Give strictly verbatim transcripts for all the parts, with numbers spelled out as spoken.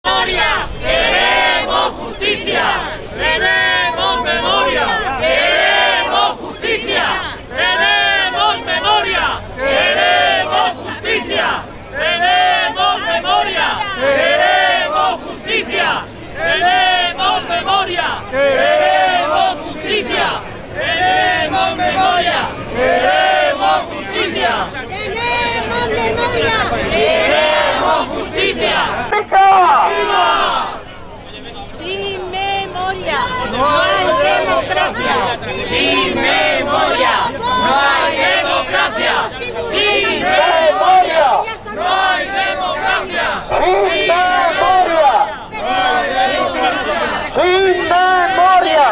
memoria, queremos justicia, queremos memoria, queremos justicia, queremos memoria, queremos justicia, queremos memoria, queremos justicia, queremos memoria, queremos justicia, queremos memoria, queremos justicia, queremos memoria, queremos justicia. ¡Viva! Sin memoria no hay democracia. Sin memoria no hay democracia. Sin memoria no hay democracia. Sin memoria no hay democracia. ¡Sin memoria!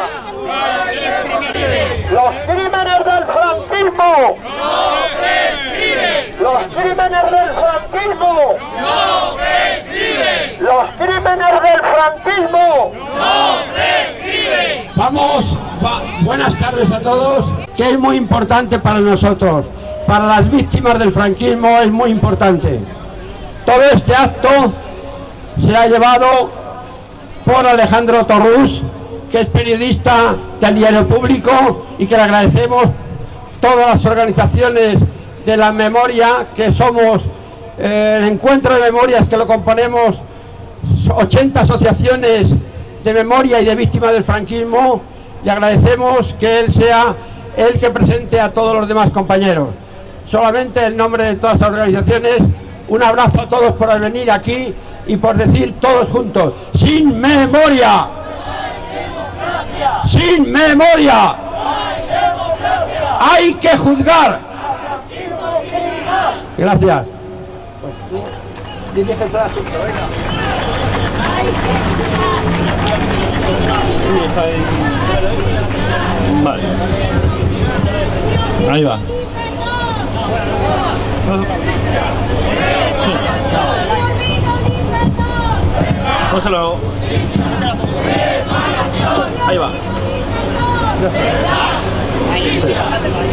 ¡Los crímenes del franquismo! ¡No prescriben! ¡Los crímenes del franquismo! ¡No prescriben! ¡Los crímenes del franquismo! ¡No prescriben! Vamos, va, buenas tardes a todos, que es muy importante para nosotros, para las víctimas del franquismo es muy importante. Todo este acto se ha llevado por Alejandro Torrús, que es periodista del Diario Público y que le agradecemos todas las organizaciones de la memoria, que somos eh, el encuentro de memorias que lo componemos ochenta asociaciones de memoria y de víctimas del franquismo, y agradecemos que él sea el que presente a todos los demás compañeros. Solamente en nombre de todas las organizaciones, un abrazo a todos por venir aquí y por decir todos juntos: ¡sin memoria! ¡Sin memoria! ¡Hay que juzgar! Gracias. Pues tú diriges el asunto, venga. Sí, está ahí. Vale. Ahí va. Sí. Póselo. Ahí va. Ya está. Sí, sí.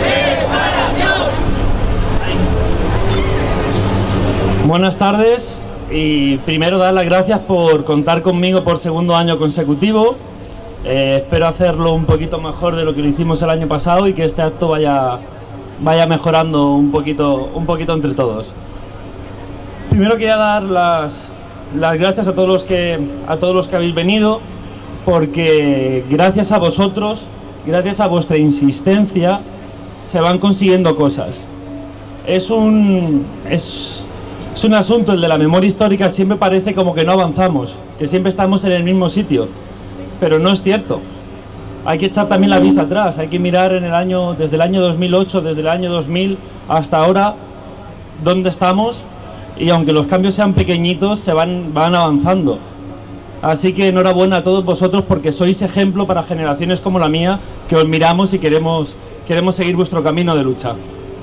Buenas tardes, y primero dar las gracias por contar conmigo por segundo año consecutivo. Eh, espero hacerlo un poquito mejor de lo que lo hicimos el año pasado y que este acto vaya, vaya mejorando un poquito, un poquito entre todos. Primero quería dar las, las gracias a todos los que, a todos los que habéis venido, porque gracias a vosotros, gracias a vuestra insistencia, se van consiguiendo cosas. Es un, es, es un asunto, el de la memoria histórica, siempre parece como que no avanzamos, que siempre estamos en el mismo sitio, pero no es cierto. Hay que echar también la vista atrás, hay que mirar en el año, desde el año dos mil ocho, desde el año dos mil hasta ahora, dónde estamos, y aunque los cambios sean pequeñitos, se van, van avanzando. Así que enhorabuena a todos vosotros, porque sois ejemplo para generaciones como la mía, que os miramos y queremos, queremos seguir vuestro camino de lucha.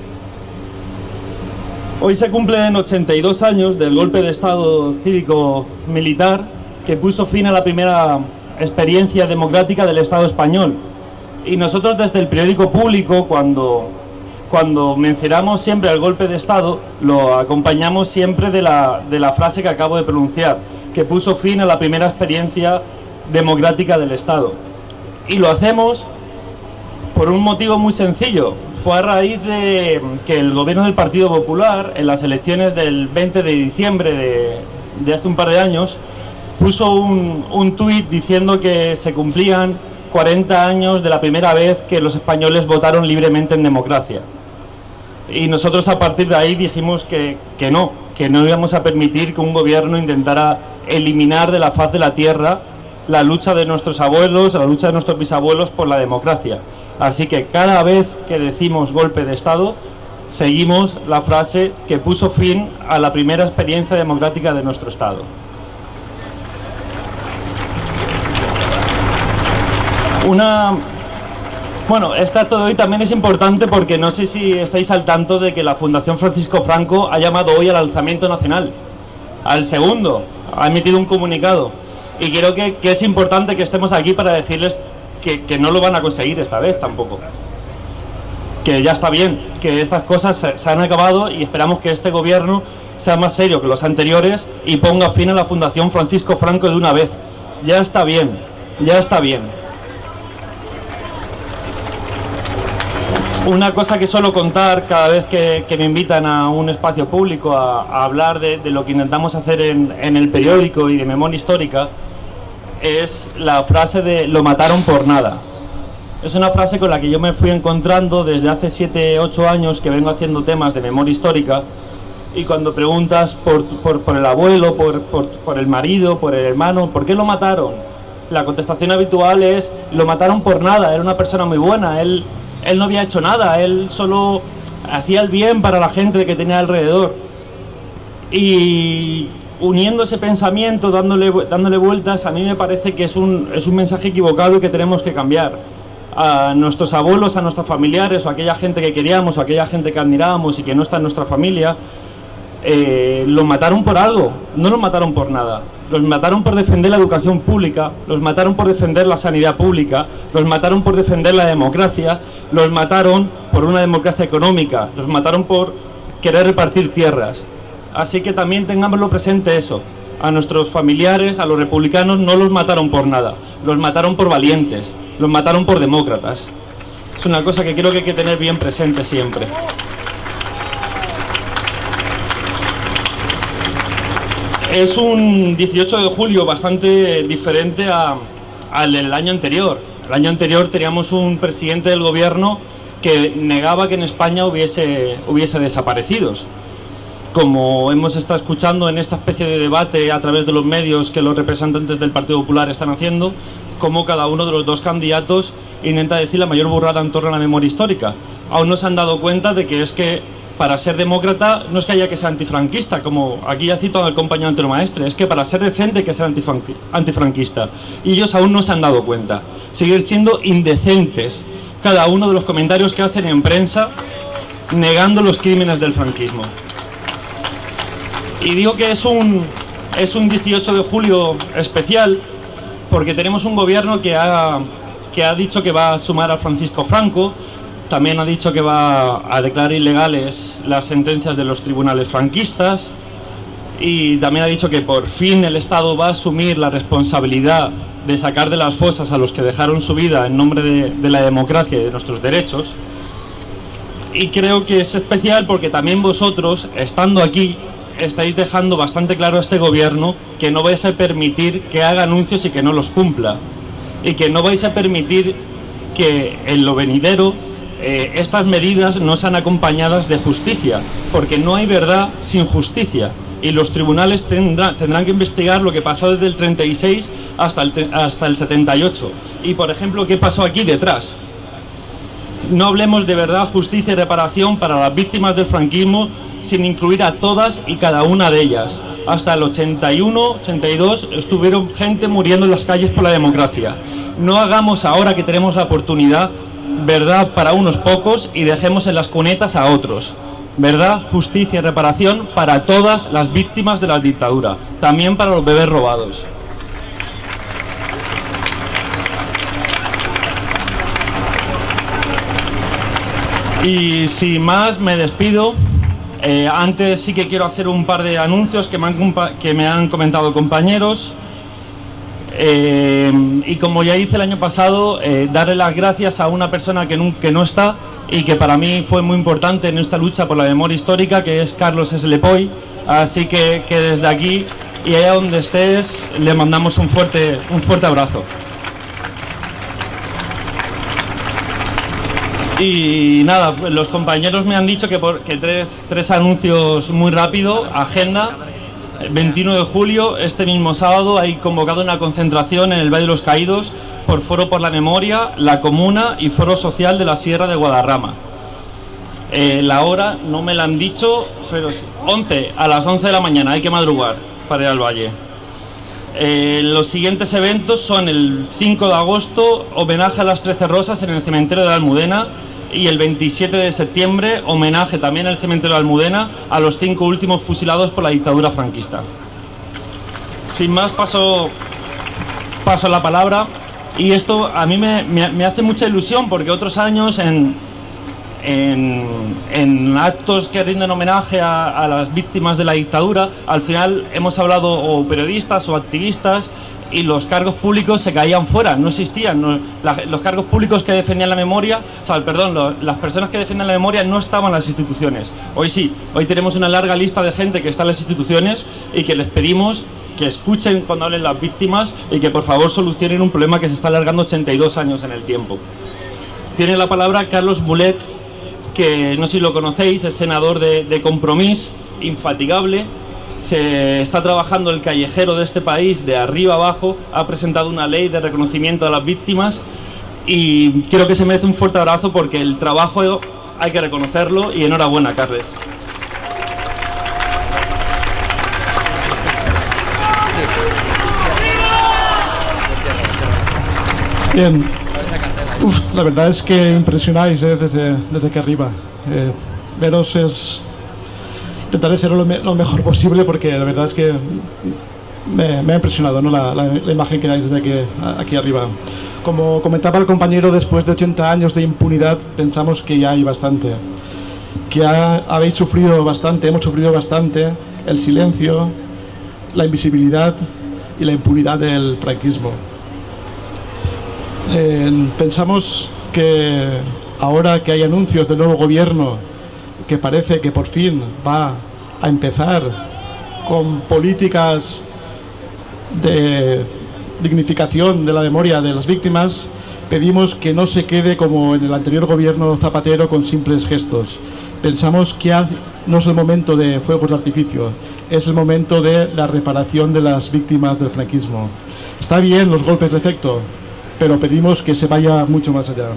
Hoy se cumplen ochenta y dos años del golpe de Estado cívico-militar que puso fin a la primera experiencia democrática del Estado español. Y nosotros desde el periódico Público, cuando, cuando mencionamos siempre el golpe de Estado, lo acompañamos siempre de la, de la frase que acabo de pronunciar, que puso fin a la primera experiencia democrática del Estado. Y lo hacemos por un motivo muy sencillo. Fue a raíz de que el gobierno del Partido Popular, en las elecciones del veinte de diciembre de, de hace un par de años, puso un, un tuit diciendo que se cumplían cuarenta años de la primera vez que los españoles votaron libremente en democracia. Y nosotros a partir de ahí dijimos que, que no, que no íbamos a permitir que un gobierno intentara eliminar de la faz de la tierra la lucha de nuestros abuelos, la lucha de nuestros bisabuelos por la democracia. Así que cada vez que decimos golpe de Estado, seguimos la frase que puso fin a la primera experiencia democrática de nuestro Estado. Una... Bueno, este acto de hoy también es importante porque no sé si estáis al tanto de que la Fundación Francisco Franco ha llamado hoy al alzamiento nacional, al segundo, ha emitido un comunicado, y creo que, que es importante que estemos aquí para decirles que, que no lo van a conseguir esta vez tampoco, que ya está bien, que estas cosas se, se han acabado, y esperamos que este gobierno sea más serio que los anteriores y ponga fin a la Fundación Francisco Franco de una vez. Ya está bien, ya está bien. Una cosa que suelo contar cada vez que, que me invitan a un espacio público a, a hablar de, de lo que intentamos hacer en, en el periódico y de memoria histórica es la frase de "lo mataron por nada". Es una frase con la que yo me fui encontrando desde hace siete, ocho años que vengo haciendo temas de memoria histórica, y cuando preguntas por, por, por el abuelo, por, por, por el marido, por el hermano, ¿por qué lo mataron? La contestación habitual es: lo mataron por nada, era una persona muy buena, él, él no había hecho nada, él solo hacía el bien para la gente que tenía alrededor. Y uniendo ese pensamiento, dándole, dándole vueltas, a mí me parece que es un, es un mensaje equivocado y que tenemos que cambiar. A nuestros abuelos, a nuestros familiares, o a aquella gente que queríamos, o a aquella gente que admirábamos y que no está en nuestra familia, eh, los mataron por algo, no los mataron por nada. Los mataron por defender la educación pública, los mataron por defender la sanidad pública, los mataron por defender la democracia, los mataron por una democracia económica, los mataron por querer repartir tierras. Así que también tengámoslo presente eso. A nuestros familiares, a los republicanos, no los mataron por nada, los mataron por valientes, los mataron por demócratas. Es una cosa que creo que hay que tener bien presente siempre. Es un dieciocho de julio bastante diferente a, al del año anterior. El año anterior teníamos un presidente del gobierno que negaba que en España hubiese, hubiese desaparecidos. Como hemos estado escuchando en esta especie de debate a través de los medios que los representantes del Partido Popular están haciendo, como cada uno de los dos candidatos intenta decir la mayor burrada en torno a la memoria histórica. Aún no se han dado cuenta de que es que para ser demócrata no es que haya que ser antifranquista, como aquí ya cito al compañero Antonio Maestre, es que para ser decente hay que ser antifranquista. Y ellos aún no se han dado cuenta. Siguen siendo indecentes cada uno de los comentarios que hacen en prensa negando los crímenes del franquismo. Y digo que es un, es un dieciocho de julio especial porque tenemos un gobierno que ha, que ha dicho que va a sumar a Francisco Franco, también ha dicho que va a declarar ilegales las sentencias de los tribunales franquistas, y también ha dicho que por fin el Estado va a asumir la responsabilidad de sacar de las fosas a los que dejaron su vida en nombre de, de la democracia y de nuestros derechos. Y creo que es especial porque también vosotros, estando aquí, estáis dejando bastante claro a este gobierno que no vais a permitir que haga anuncios y que no los cumpla, y que no vais a permitir que en lo venidero eh, estas medidas no sean acompañadas de justicia, porque no hay verdad sin justicia, y los tribunales tendrán, tendrán que investigar lo que pasó desde el treinta y seis hasta el, hasta el setenta y ocho, y por ejemplo, ¿qué pasó aquí detrás? No hablemos de verdad, justicia y reparación para las víctimas del franquismo sin incluir a todas y cada una de ellas. Hasta el ochenta y uno, ochenta y dos estuvieron gente muriendo en las calles por la democracia. No hagamos ahora que tenemos la oportunidad verdad para unos pocos y dejemos en las cunetas a otros. Verdad, justicia y reparación para todas las víctimas de la dictadura, también para los bebés robados. Y sin más me despido. Eh, antes sí que quiero hacer un par de anuncios que me han, que me han comentado compañeros. Eh, y como ya hice el año pasado, eh, darle las gracias a una persona que no, que no está y que para mí fue muy importante en esta lucha por la memoria histórica, que es Carlos Eslepoy. Así que, que desde aquí y allá donde estés le mandamos un fuerte, un fuerte abrazo. Y nada, los compañeros me han dicho que, por, que tres, tres anuncios muy rápido. Agenda, veintiuno de julio, este mismo sábado, hay convocado una concentración en el Valle de los Caídos por Foro por la Memoria, La Comuna y Foro Social de la Sierra de Guadarrama. Eh, la hora no me la han dicho, pero once, a las once de la mañana, hay que madrugar para ir al Valle. Eh, los siguientes eventos son el cinco de agosto, homenaje a las trece Rosas en el cementerio de la Almudena, y el veintisiete de septiembre, homenaje también en el cementerio de la Almudena a los cinco últimos fusilados por la dictadura franquista. Sin más, paso, paso la palabra. Y esto a mí me, me, me hace mucha ilusión porque otros años en, en, en actos que rinden homenaje a, a las víctimas de la dictadura, al final hemos hablado o periodistas o activistas, y los cargos públicos se caían fuera, no existían. No, la, los cargos públicos que defendían la memoria, o sea, perdón, lo, las personas que defienden la memoria no estaban en las instituciones. Hoy sí, hoy tenemos una larga lista de gente que está en las instituciones y que les pedimos que escuchen cuando hablen las víctimas y que por favor solucionen un problema que se está alargando ochenta y dos años en el tiempo. Tiene la palabra Carlos Mulet, que no sé si lo conocéis, es senador de, de Compromís, infatigable. Se está trabajando el callejero de este país de arriba abajo, ha presentado una ley de reconocimiento a las víctimas y creo que se merece un fuerte abrazo porque el trabajo hay que reconocerlo y enhorabuena, Carles. Bien, Uf, la verdad es que impresionáis eh, desde, desde aquí arriba. Eh, veros es... Intentaré hacerlo lo, me, lo mejor posible porque la verdad es que me, me ha impresionado, ¿no? la, la, la imagen que dais desde aquí, aquí arriba. Como comentaba el compañero, después de ochenta años de impunidad pensamos que ya hay bastante. Que ha, habéis sufrido bastante, hemos sufrido bastante el silencio, la invisibilidad y la impunidad del franquismo. Eh, pensamos que ahora que hay anuncios del nuevo gobierno, que parece que por fin va a empezar con políticas de dignificación de la memoria de las víctimas, pedimos que no se quede como en el anterior gobierno Zapatero con simples gestos. Pensamos que no es el momento de fuegos de artificio, es el momento de la reparación de las víctimas del franquismo. Está bien los golpes de efecto, pero pedimos que se vaya mucho más allá.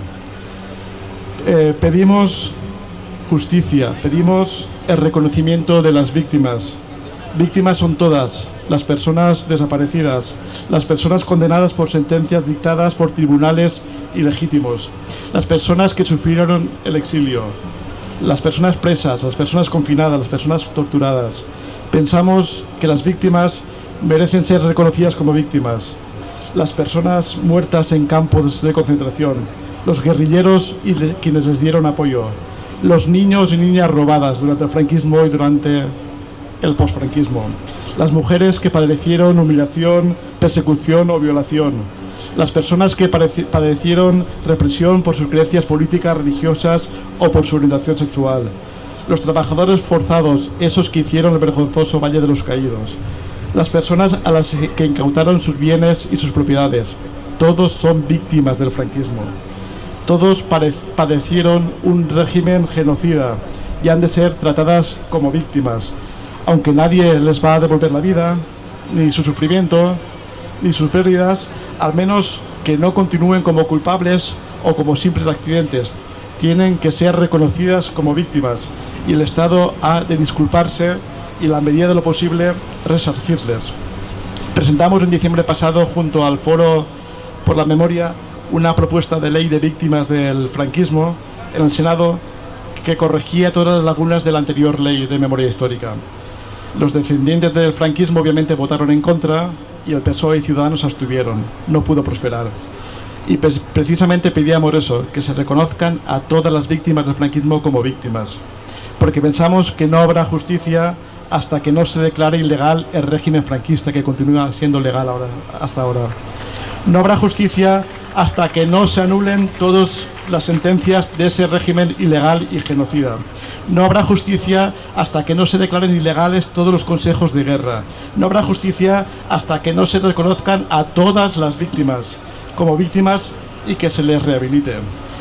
Eh, pedimos justicia, pedimos el reconocimiento de las víctimas. Víctimas son todas, las personas desaparecidas, las personas condenadas por sentencias dictadas por tribunales ilegítimos, las personas que sufrieron el exilio, las personas presas, las personas confinadas, las personas torturadas. Pensamos que las víctimas merecen ser reconocidas como víctimas. Las personas muertas en campos de concentración, los guerrilleros y le, quienes les dieron apoyo, los niños y niñas robadas durante el franquismo y durante el posfranquismo, las mujeres que padecieron humillación, persecución o violación, las personas que padecieron represión por sus creencias políticas, religiosas o por su orientación sexual, los trabajadores forzados, esos que hicieron el vergonzoso Valle de los Caídos, las personas a las que incautaron sus bienes y sus propiedades. Todos son víctimas del franquismo. Todos padecieron un régimen genocida y han de ser tratadas como víctimas, aunque nadie les va a devolver la vida, ni su sufrimiento, ni sus pérdidas, al menos que no continúen como culpables o como simples accidentes. Tienen que ser reconocidas como víctimas y el Estado ha de disculparse y, en la medida de lo posible, resarcirles. Presentamos en diciembre pasado, junto al Foro por la Memoria, una propuesta de ley de víctimas del franquismo en el Senado que corregía todas las lagunas de la anterior ley de memoria histórica. Los descendientes del franquismo obviamente votaron en contra y el P S O E y Ciudadanos se abstuvieron. No pudo prosperar. Y pues, precisamente pedíamos eso, que se reconozcan a todas las víctimas del franquismo como víctimas. Porque pensamos que no habrá justicia hasta que no se declare ilegal el régimen franquista, que continúa siendo legal ahora, hasta ahora. No habrá justicia hasta que no se anulen todas las sentencias de ese régimen ilegal y genocida. No habrá justicia hasta que no se declaren ilegales todos los consejos de guerra. No habrá justicia hasta que no se reconozcan a todas las víctimas como víctimas y que se les rehabilite.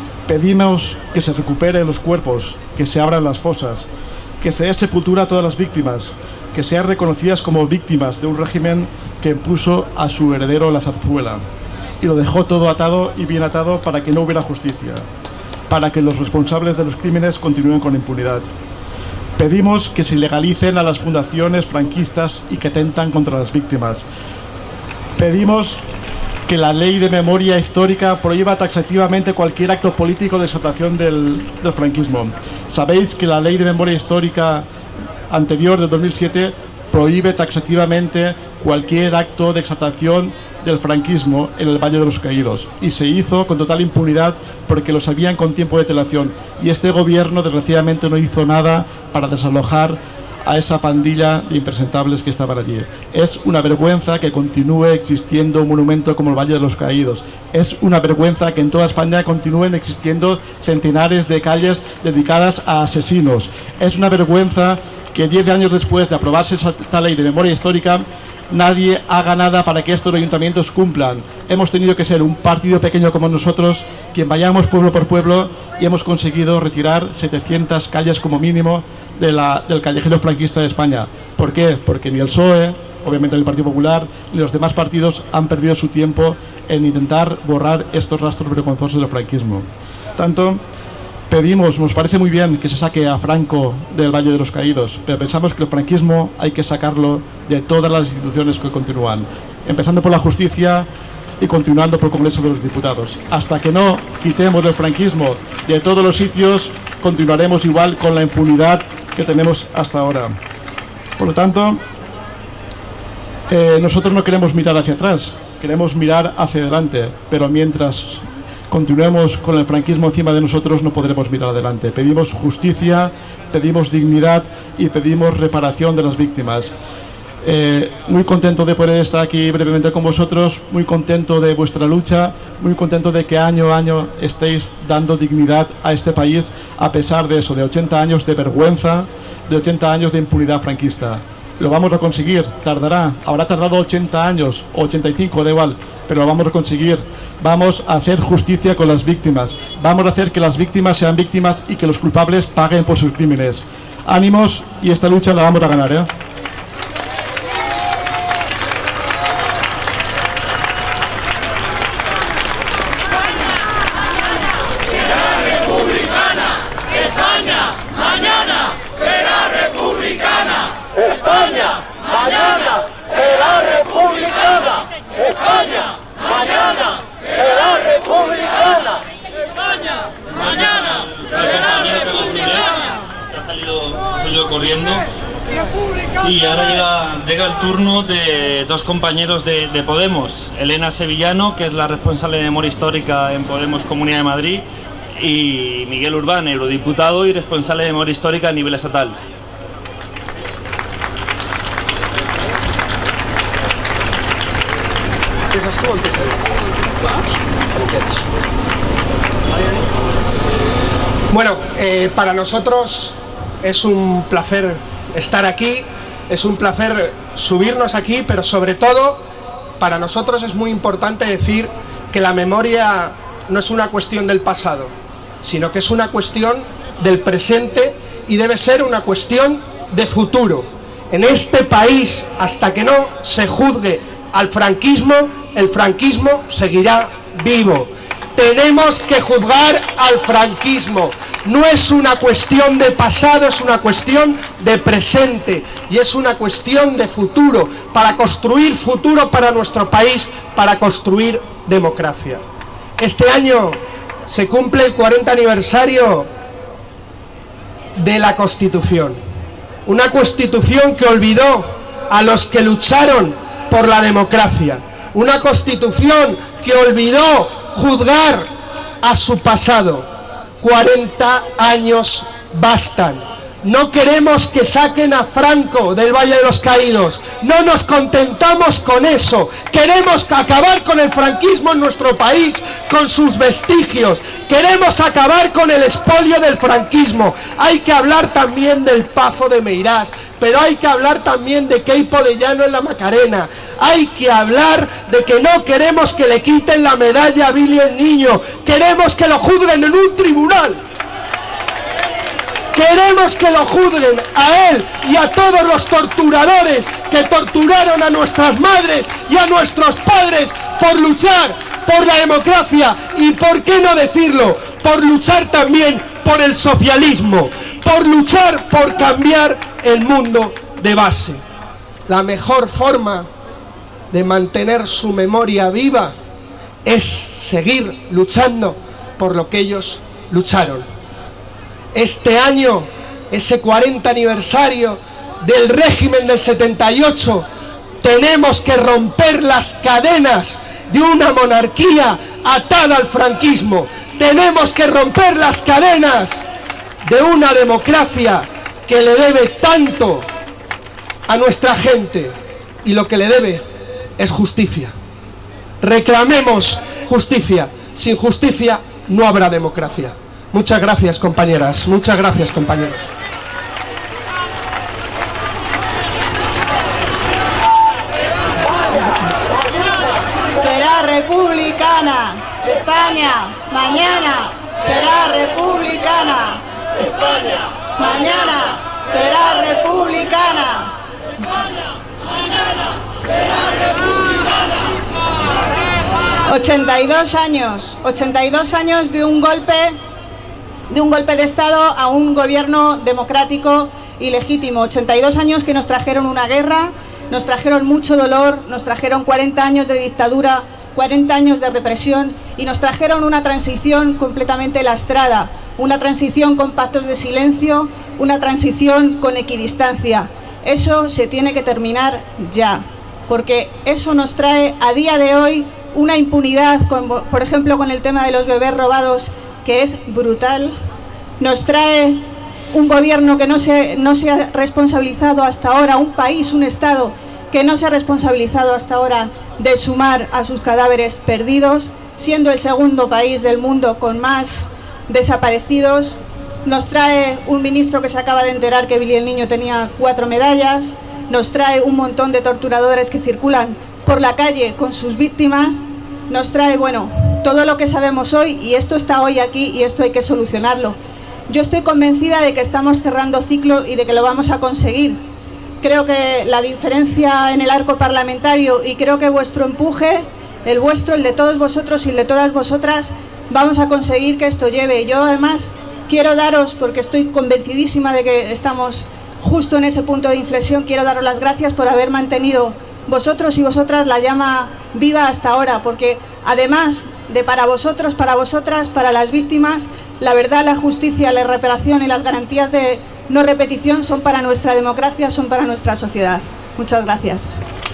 Pedimos que se recuperen los cuerpos, que se abran las fosas, que se dé sepultura a todas las víctimas, que sean reconocidas como víctimas de un régimen que impuso a su heredero la zarzuela y lo dejó todo atado y bien atado para que no hubiera justicia, para que los responsables de los crímenes continúen con impunidad. Pedimos que se legalicen a las fundaciones franquistas y que atentan contra las víctimas. Pedimos que la ley de memoria histórica prohíba taxativamente cualquier acto político de exaltación del, del franquismo. Sabéis que la ley de memoria histórica anterior, del dos mil siete, prohíbe taxativamente cualquier acto de exaltación del franquismo en el Valle de los Caídos, y se hizo con total impunidad porque lo sabían con tiempo de antelación, y este gobierno desgraciadamente no hizo nada para desalojar a esa pandilla de impresentables que estaban allí. Es una vergüenza que continúe existiendo un monumento como el Valle de los Caídos. Es una vergüenza que en toda España continúen existiendo centenares de calles dedicadas a asesinos. Es una vergüenza que diez años después de aprobarse esta ley de memoria histórica, nadie haga nada para que estos ayuntamientos cumplan. Hemos tenido que ser un partido pequeño como nosotros quien vayamos pueblo por pueblo y hemos conseguido retirar setecientas calles como mínimo de la, del callejero franquista de España. ¿Por qué? Porque ni el P S O E, obviamente el Partido Popular, ni los demás partidos han perdido su tiempo en intentar borrar estos rastros vergonzosos del franquismo. Tanto pedimos, nos parece muy bien que se saque a Franco del Valle de los Caídos, pero pensamos que el franquismo hay que sacarlo de todas las instituciones que continúan, empezando por la justicia y continuando por el Congreso de los Diputados. Hasta que no quitemos el franquismo de todos los sitios, continuaremos igual con la impunidad que tenemos hasta ahora. Por lo tanto, eh, nosotros no queremos mirar hacia atrás, queremos mirar hacia adelante, pero mientras continuemos con el franquismo encima de nosotros no podremos mirar adelante. Pedimos justicia, pedimos dignidad y pedimos reparación de las víctimas. Eh, muy contento de poder estar aquí brevemente con vosotros, muy contento de vuestra lucha, muy contento de que año a año estéis dando dignidad a este país a pesar de eso, de ochenta años de vergüenza, de ochenta años de impunidad franquista. Lo vamos a conseguir, tardará, habrá tardado ochenta años, ochenta y cinco, da igual, pero lo vamos a conseguir. Vamos a hacer justicia con las víctimas, vamos a hacer que las víctimas sean víctimas y que los culpables paguen por sus crímenes. Ánimos, y esta lucha la vamos a ganar, ¿eh? España mañana será republicana. España mañana será republicana. España mañana será republicana. Ha salido, ha salido corriendo. Y ahora llega, llega el turno de dos compañeros de, de Podemos, Elena Sevillano, que es la responsable de memoria histórica en Podemos Comunidad de Madrid, y Miguel Urbán, eurodiputado y responsable de memoria histórica a nivel estatal. Bueno, eh, para nosotros es un placer estar aquí, es un placer subirnos aquí, pero sobre todo para nosotros es muy importante decir que la memoria no es una cuestión del pasado, sino que es una cuestión del presente y debe ser una cuestión de futuro. En este país, hasta que no se juzgue al franquismo, el franquismo seguirá vivo. Tenemos que juzgar al franquismo. No es una cuestión de pasado, es una cuestión de presente y es una cuestión de futuro, para construir futuro para nuestro país, para construir democracia. Este año se cumple el cuarenta aniversario de la Constitución. Una Constitución que olvidó a los que lucharon por la democracia. Una Constitución que olvidó juzgar a su pasado. cuarenta años bastan. No queremos que saquen a Franco del Valle de los Caídos. No nos contentamos con eso. Queremos acabar con el franquismo en nuestro país, con sus vestigios. Queremos acabar con el expolio del franquismo. Hay que hablar también del Pazo de Meirás, pero hay que hablar también de Queipo de Llano en la Macarena. Hay que hablar de que no queremos que le quiten la medalla a Billy el Niño. Queremos que lo juzguen en un tribunal. Queremos que lo juzguen a él y a todos los torturadores que torturaron a nuestras madres y a nuestros padres por luchar por la democracia y, por qué no decirlo, por luchar también por el socialismo, por luchar por cambiar el mundo de base. La mejor forma de mantener su memoria viva es seguir luchando por lo que ellos lucharon. Este año, ese cuarenta aniversario del régimen del setenta y ocho, Tenemos que romper las cadenas de una monarquía atada al franquismo. Tenemos que romper las cadenas de una democracia que le debe tanto a nuestra gente, y lo que le debe es justicia. Reclamemos justicia. Sin justicia no habrá democracia. Muchas gracias, compañeras. Muchas gracias, compañeros. Será republicana España, mañana será republicana España, mañana será republicana España, mañana será republicana. ochenta y dos años, ochenta y dos años de un golpe, de un golpe de Estado a un gobierno democrático y legítimo. ochenta y dos años que nos trajeron una guerra, nos trajeron mucho dolor, nos trajeron cuarenta años de dictadura, cuarenta años de represión, y nos trajeron una transición completamente lastrada, una transición con pactos de silencio, una transición con equidistancia. Eso se tiene que terminar ya, porque eso nos trae a día de hoy una impunidad, con, por ejemplo con el tema de los bebés robados, que es brutal. Nos trae un gobierno que no se, no se ha responsabilizado hasta ahora, un país, un Estado que no se ha responsabilizado hasta ahora de sumar a sus cadáveres perdidos, siendo el segundo país del mundo con más desaparecidos. Nos trae un ministro que se acaba de enterar que Billy el Niño tenía cuatro medallas, nos trae un montón de torturadores que circulan por la calle con sus víctimas, nos trae, bueno, todo lo que sabemos hoy, y esto está hoy aquí y esto hay que solucionarlo. Yo estoy convencida de que estamos cerrando ciclo y de que lo vamos a conseguir. Creo que la diferencia en el arco parlamentario, y creo que vuestro empuje, el vuestro, el de todos vosotros y el de todas vosotras, vamos a conseguir que esto lleve. Yo además quiero daros, porque estoy convencidísima de que estamos justo en ese punto de inflexión, quiero daros las gracias por haber mantenido vosotros y vosotras la llama viva hasta ahora, porque además de para vosotros, para vosotras, para las víctimas, la verdad, la justicia, la reparación y las garantías de no repetición son para nuestra democracia, son para nuestra sociedad. Muchas gracias.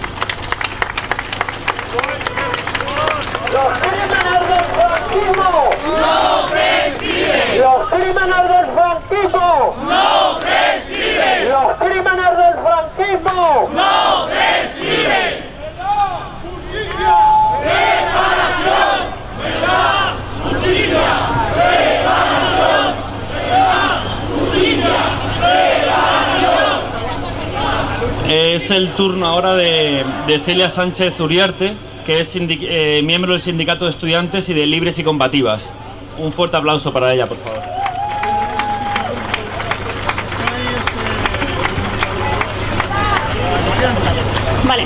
Los crímenes del franquismo no prescriben. Los crímenes del franquismo no prescriben. Los crímenes del franquismo no prescriben. Justicia, reparación, verdad, justicia, reparación, verdad, justicia, reparación. Es el turno ahora de, de Celia Sánchez Uriarte, que es eh, miembro del Sindicato de Estudiantes y de Libres y Combativas. Un fuerte aplauso para ella, por favor. Vale.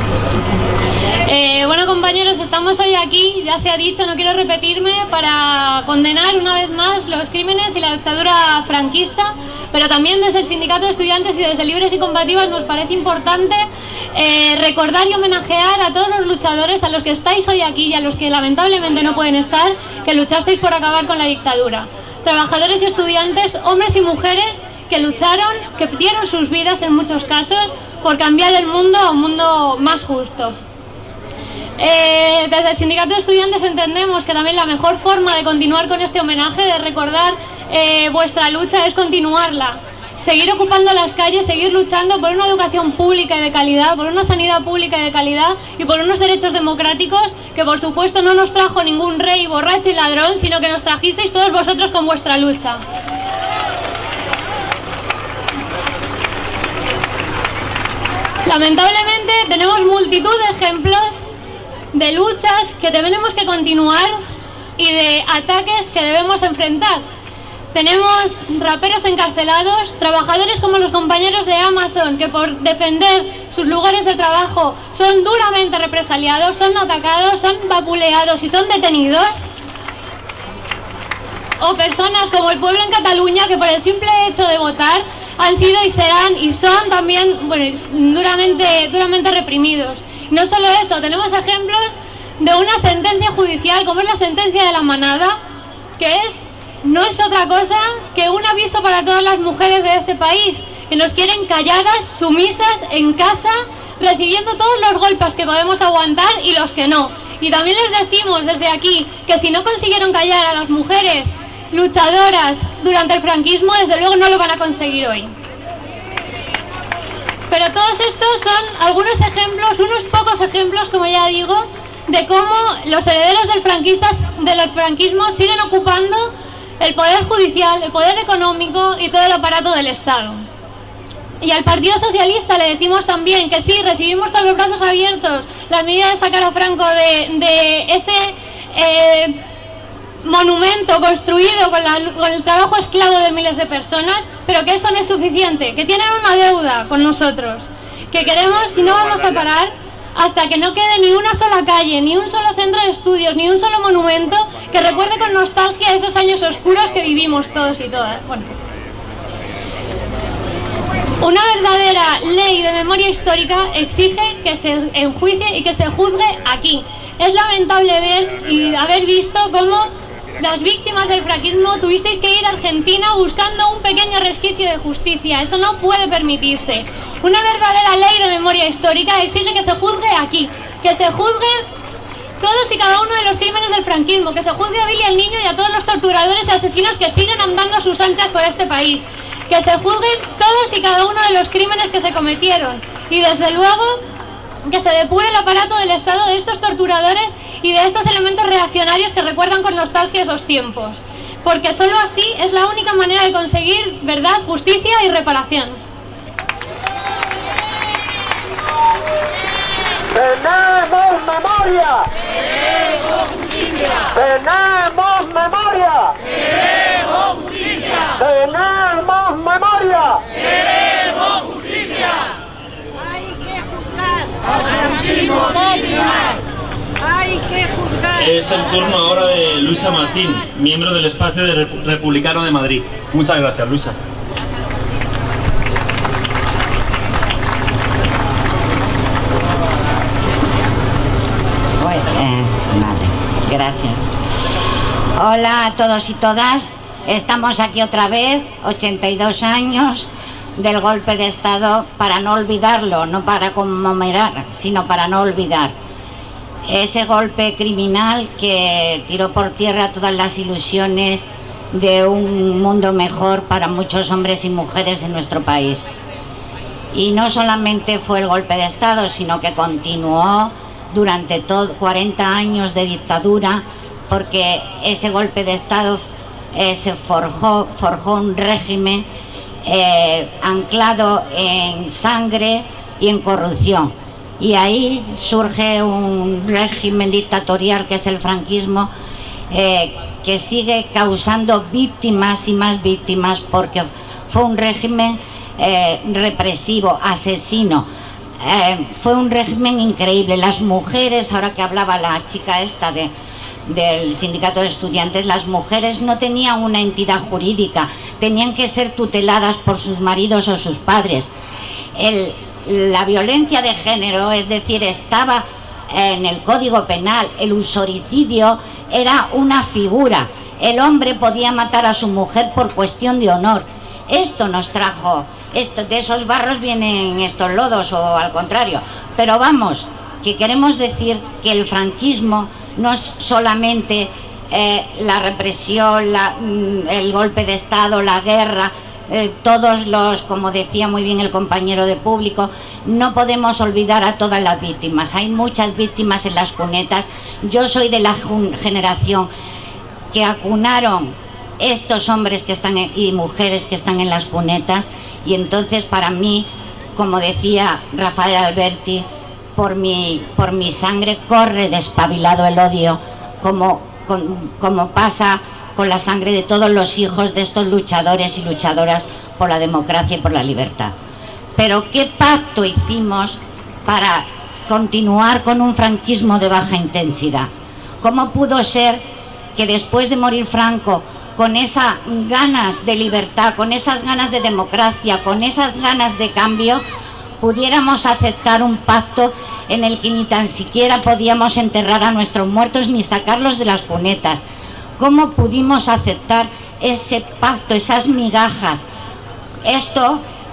Eh, bueno, compañeros, estamos hoy aquí, ya se ha dicho, no quiero repetirme, para condenar una vez más los crímenes y la dictadura franquista, pero también desde el Sindicato de Estudiantes y desde Libres y Combativas nos parece importante eh, recordar y homenajear a todos los luchadores, a los que estáis hoy aquí y a los que lamentablemente no pueden estar, que luchasteis por acabar con la dictadura. Trabajadores y estudiantes, hombres y mujeres que lucharon, que dieron sus vidas en muchos casos por cambiar el mundo a un mundo más justo. Eh, desde el Sindicato de Estudiantes entendemos que también la mejor forma de continuar con este homenaje, de recordar eh, vuestra lucha, es continuarla. Seguir ocupando las calles, seguir luchando por una educación pública y de calidad, por una sanidad pública y de calidad y por unos derechos democráticos que por supuesto no nos trajo ningún rey borracho y ladrón, sino que nos trajisteis todos vosotros con vuestra lucha. Lamentablemente tenemos multitud de ejemplos de luchas que tenemos que continuar y de ataques que debemos enfrentar. Tenemos raperos encarcelados, trabajadores como los compañeros de Amazon que por defender sus lugares de trabajo son duramente represaliados, son atacados, son vapuleados y son detenidos. O personas como el pueblo en Cataluña que por el simple hecho de votar han sido y serán y son también, bueno, duramente, duramente reprimidos. No solo eso, tenemos ejemplos de una sentencia judicial como es la sentencia de La Manada, que es, no es otra cosa que un aviso para todas las mujeres de este país, que nos quieren calladas, sumisas, en casa, recibiendo todos los golpes que podemos aguantar y los que no. Y también les decimos desde aquí que si no consiguieron callar a las mujeres luchadoras durante el franquismo, desde luego no lo van a conseguir hoy. Pero todos estos son algunos ejemplos, unos pocos ejemplos, como ya digo, de cómo los herederos del, franquistas, del franquismo siguen ocupando el poder judicial, el poder económico y todo el aparato del Estado. Y al Partido Socialista le decimos también que sí, recibimos con los brazos abiertos la medida de sacar a Franco de, de ese eh, monumento construido con, la, con el trabajo esclavo de miles de personas, pero que eso no es suficiente, que tienen una deuda con nosotros, que queremos y no vamos a parar hasta que no quede ni una sola calle, ni un solo centro de estudios, ni un solo monumento que recuerde con nostalgia esos años oscuros que vivimos todos y todas. Bueno, una verdadera ley de memoria histórica exige que se enjuicie y que se juzgue aquí. Es lamentable ver y haber visto cómo las víctimas del franquismo tuvisteis que ir a Argentina buscando un pequeño resquicio de justicia. Eso no puede permitirse. Una verdadera ley de memoria histórica exige que se juzgue aquí, que se juzgue todos y cada uno de los crímenes del franquismo, que se juzgue a Billy el Niño y a todos los torturadores y asesinos que siguen andando a sus anchas por este país, que se juzguen todos y cada uno de los crímenes que se cometieron y desde luego que se depure el aparato del Estado de estos torturadores y de estos elementos reaccionarios que recuerdan con nostalgia esos tiempos, porque solo así es la única manera de conseguir verdad, justicia y reparación. ¡Tenemos memoria! ¡Queremos justicia! ¡Tenemos memoria! ¡Queremos justicia! ¡Tenemos memoria! ¡Queremos justicia! Hay que juzgar al franquismo criminal. Hay que juzgar. Es el turno ahora de Luisa Martín, miembro del Espacio de Rep- Republicano de Madrid. Muchas gracias, Luisa. Eh, vale, gracias. Hola a todos y todas. Estamos aquí otra vez, ochenta y dos años del golpe de Estado, para no olvidarlo, no para conmemorar, sino para no olvidar. Ese golpe criminal que tiró por tierra todas las ilusiones de un mundo mejor para muchos hombres y mujeres en nuestro país. Y no solamente fue el golpe de Estado, sino que continuó durante todo cuarenta años de dictadura, porque ese golpe de Estado eh, se forjó, forjó un régimen eh, anclado en sangre y en corrupción. Y ahí surge un régimen dictatorial que es el franquismo, eh, que sigue causando víctimas y más víctimas, porque fue un régimen eh, represivo, asesino. Eh, fue un régimen increíble. Las mujeres, ahora que hablaba la chica esta de, del sindicato de estudiantes, las mujeres no tenían una entidad jurídica, tenían que ser tuteladas por sus maridos o sus padres. El, la violencia de género, es decir, estaba en el Código Penal. El usoricidio era una figura. El hombre podía matar a su mujer por cuestión de honor. Esto nos trajo, esto, de esos barros vienen estos lodos, o al contrario. Pero vamos, que queremos decir que el franquismo no es solamente eh, la represión, la, el golpe de Estado, la guerra, eh, todos los, como decía muy bien el compañero de público, no podemos olvidar a todas las víctimas. Hay muchas víctimas en las cunetas. Yo soy de la generación que acunaron estos hombres que están en, y mujeres que están en las cunetas, y entonces para mí, como decía Rafael Alberti, por mi, por mi sangre corre despabilado el odio, como, con, como pasa con la sangre de todos los hijos de estos luchadores y luchadoras por la democracia y por la libertad. Pero ¿qué pacto hicimos para continuar con un franquismo de baja intensidad? ¿Cómo pudo ser que después de morir Franco, con esas ganas de libertad, con esas ganas de democracia, con esas ganas de cambio, pudiéramos aceptar un pacto en el que ni tan siquiera podíamos enterrar a nuestros muertos ni sacarlos de las cunetas? ¿Cómo pudimos aceptar ese pacto, esas migajas? Esto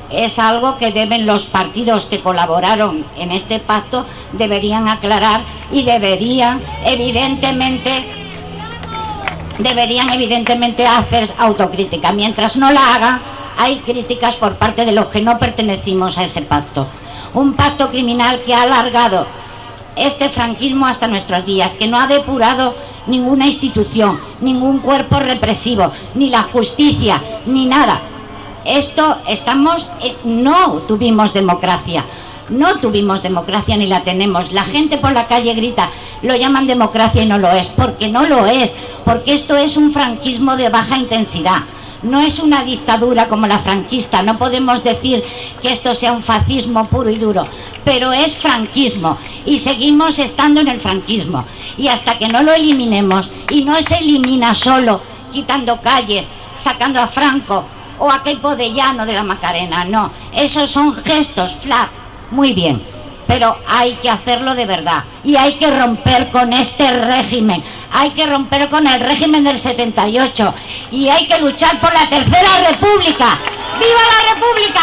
es algo que deben los partidos que colaboraron en este pacto, deberían aclarar y deberían evidentemente deberían evidentemente hacer autocrítica. Mientras no la hagan, hay críticas por parte de los que no pertenecimos a ese pacto. Un pacto criminal que ha alargado este franquismo hasta nuestros días, que no ha depurado ninguna institución, ningún cuerpo represivo, ni la justicia, ni nada. Esto estamos, no tuvimos democracia, no tuvimos democracia ni la tenemos. La gente por la calle grita, lo llaman democracia y no lo es, porque no lo es, porque esto es un franquismo de baja intensidad. No es una dictadura como la franquista, no podemos decir que esto sea un fascismo puro y duro, pero es franquismo y seguimos estando en el franquismo. Y hasta que no lo eliminemos, y no se elimina solo quitando calles, sacando a Franco o a Queipo de Llano de la Macarena, no, esos son gestos, flap, muy bien, pero hay que hacerlo de verdad y hay que romper con este régimen, hay que romper con el régimen del setenta y ocho y hay que luchar por la tercera república. ¡Viva la república!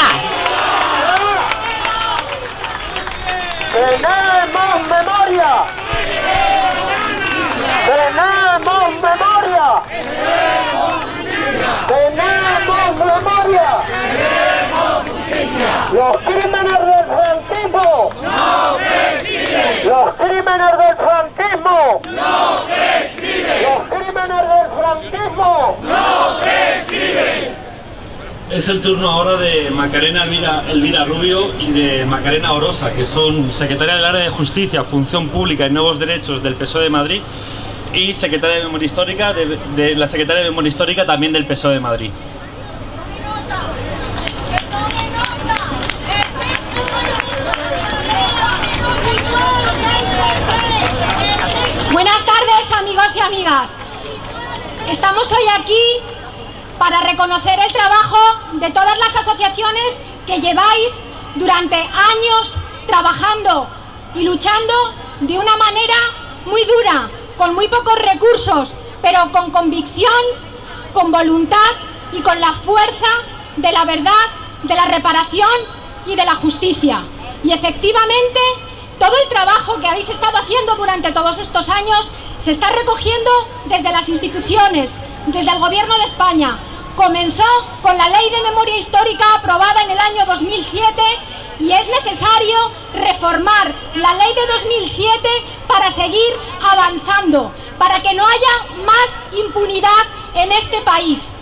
¡Tenemos memoria! ¡Tenemos memoria! ¡Tenemos memoria! ¡Los crímenes del franquismo! ¡No prescriben! ¡Los crímenes del franquismo! ¡No prescriben! ¡Los crímenes del franquismo! ¡No prescriben! Es el turno ahora de Macarena Elvira, Elvira Rubio y de Macarena Orosa, que son secretaria del área de Justicia, Función Pública y Nuevos Derechos del P S O E de Madrid y secretaria de Memoria Histórica, de, de la secretaria de Memoria Histórica también del P S O E de Madrid. Buenas tardes, amigos y amigas. Estamos hoy aquí para reconocer el trabajo de todas las asociaciones que lleváis durante años trabajando y luchando de una manera muy dura, con muy pocos recursos, pero con convicción, con voluntad y con la fuerza de la verdad, de la reparación y de la justicia. Y efectivamente, todo el trabajo que habéis estado haciendo durante todos estos años se está recogiendo desde las instituciones, desde el Gobierno de España. Comenzó con la Ley de Memoria Histórica aprobada en el año dos mil siete y es necesario reformar la Ley de dos mil siete para seguir avanzando, para que no haya más impunidad en este país.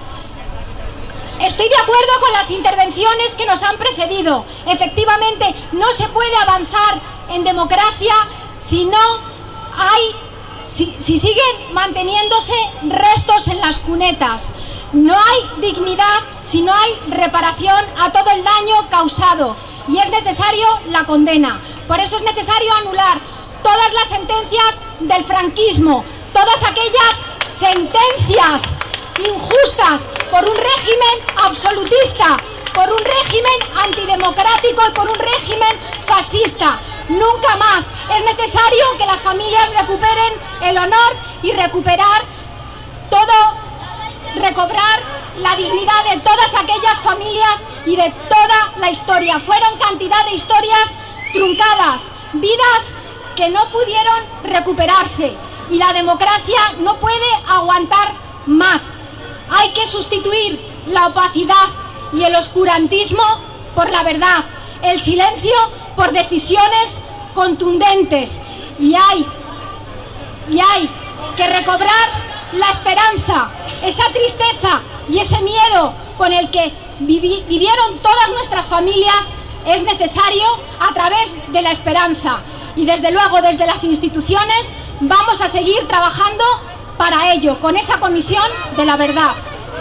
Estoy de acuerdo con las intervenciones que nos han precedido. Efectivamente, no se puede avanzar en democracia si no hay, si, si siguen manteniéndose restos en las cunetas. No hay dignidad si no hay reparación a todo el daño causado y es necesario la condena. Por eso es necesario anular todas las sentencias del franquismo, todas aquellas sentencias injustas por un régimen absolutista, por un régimen antidemocrático y por un régimen fascista. Nunca más. Es necesario que las familias recuperen el honor y recuperar todo, recobrar la dignidad de todas aquellas familias y de toda la historia. Fueron cantidad de historias truncadas, vidas que no pudieron recuperarse y la democracia no puede aguantar más. Hay que sustituir la opacidad y el oscurantismo por la verdad, el silencio por decisiones contundentes y hay, y hay que recobrar la esperanza, esa tristeza y ese miedo con el que vivi- vivieron todas nuestras familias. Es necesario a través de la esperanza y desde luego desde las instituciones vamos a seguir trabajando para ello, con esa comisión de la verdad.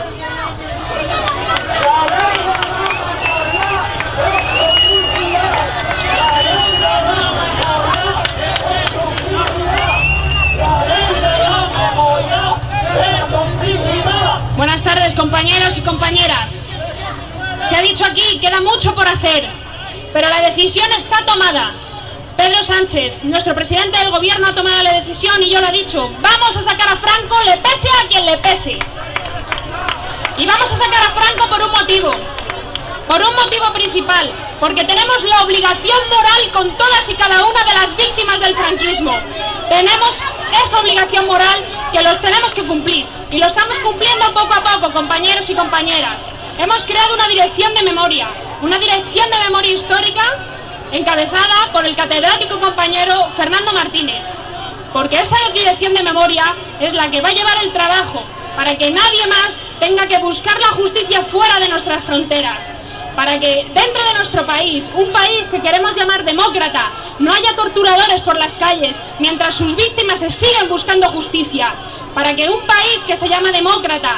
Buenas tardes, compañeros y compañeras. Se ha dicho aquí, queda mucho por hacer, pero la decisión está tomada. Pedro Sánchez, nuestro presidente del gobierno, ha tomado la decisión y yo lo he dicho. Vamos a sacar a Franco, le pese a quien le pese. Y vamos a sacar a Franco por un motivo. por un motivo principal, porque tenemos la obligación moral con todas y cada una de las víctimas del franquismo. Tenemos esa obligación moral que lo tenemos que cumplir, y lo estamos cumpliendo poco a poco, compañeros y compañeras. Hemos creado una dirección de memoria, una dirección de memoria histórica encabezada por el catedrático compañero Fernando Martínez, porque esa dirección de memoria es la que va a llevar el trabajo para que nadie más tenga que buscar la justicia fuera de nuestras fronteras, para que dentro de nuestro país, un país que queremos llamar demócrata, no haya torturadores por las calles mientras sus víctimas se siguen buscando justicia, para que un país que se llama demócrata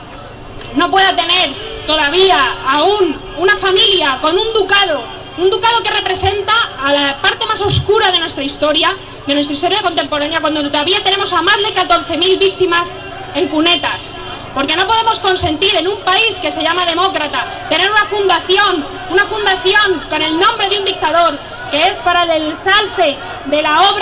no pueda tener todavía aún una familia con un ducado, un ducado que representa a la parte más oscura de nuestra historia, de nuestra historia contemporánea, cuando todavía tenemos a más de catorce mil víctimas en cunetas. Porque no podemos consentir en un país que se llama demócrata tener una fundación, una fundación con el nombre de un dictador, que es para el ensalce de la obra,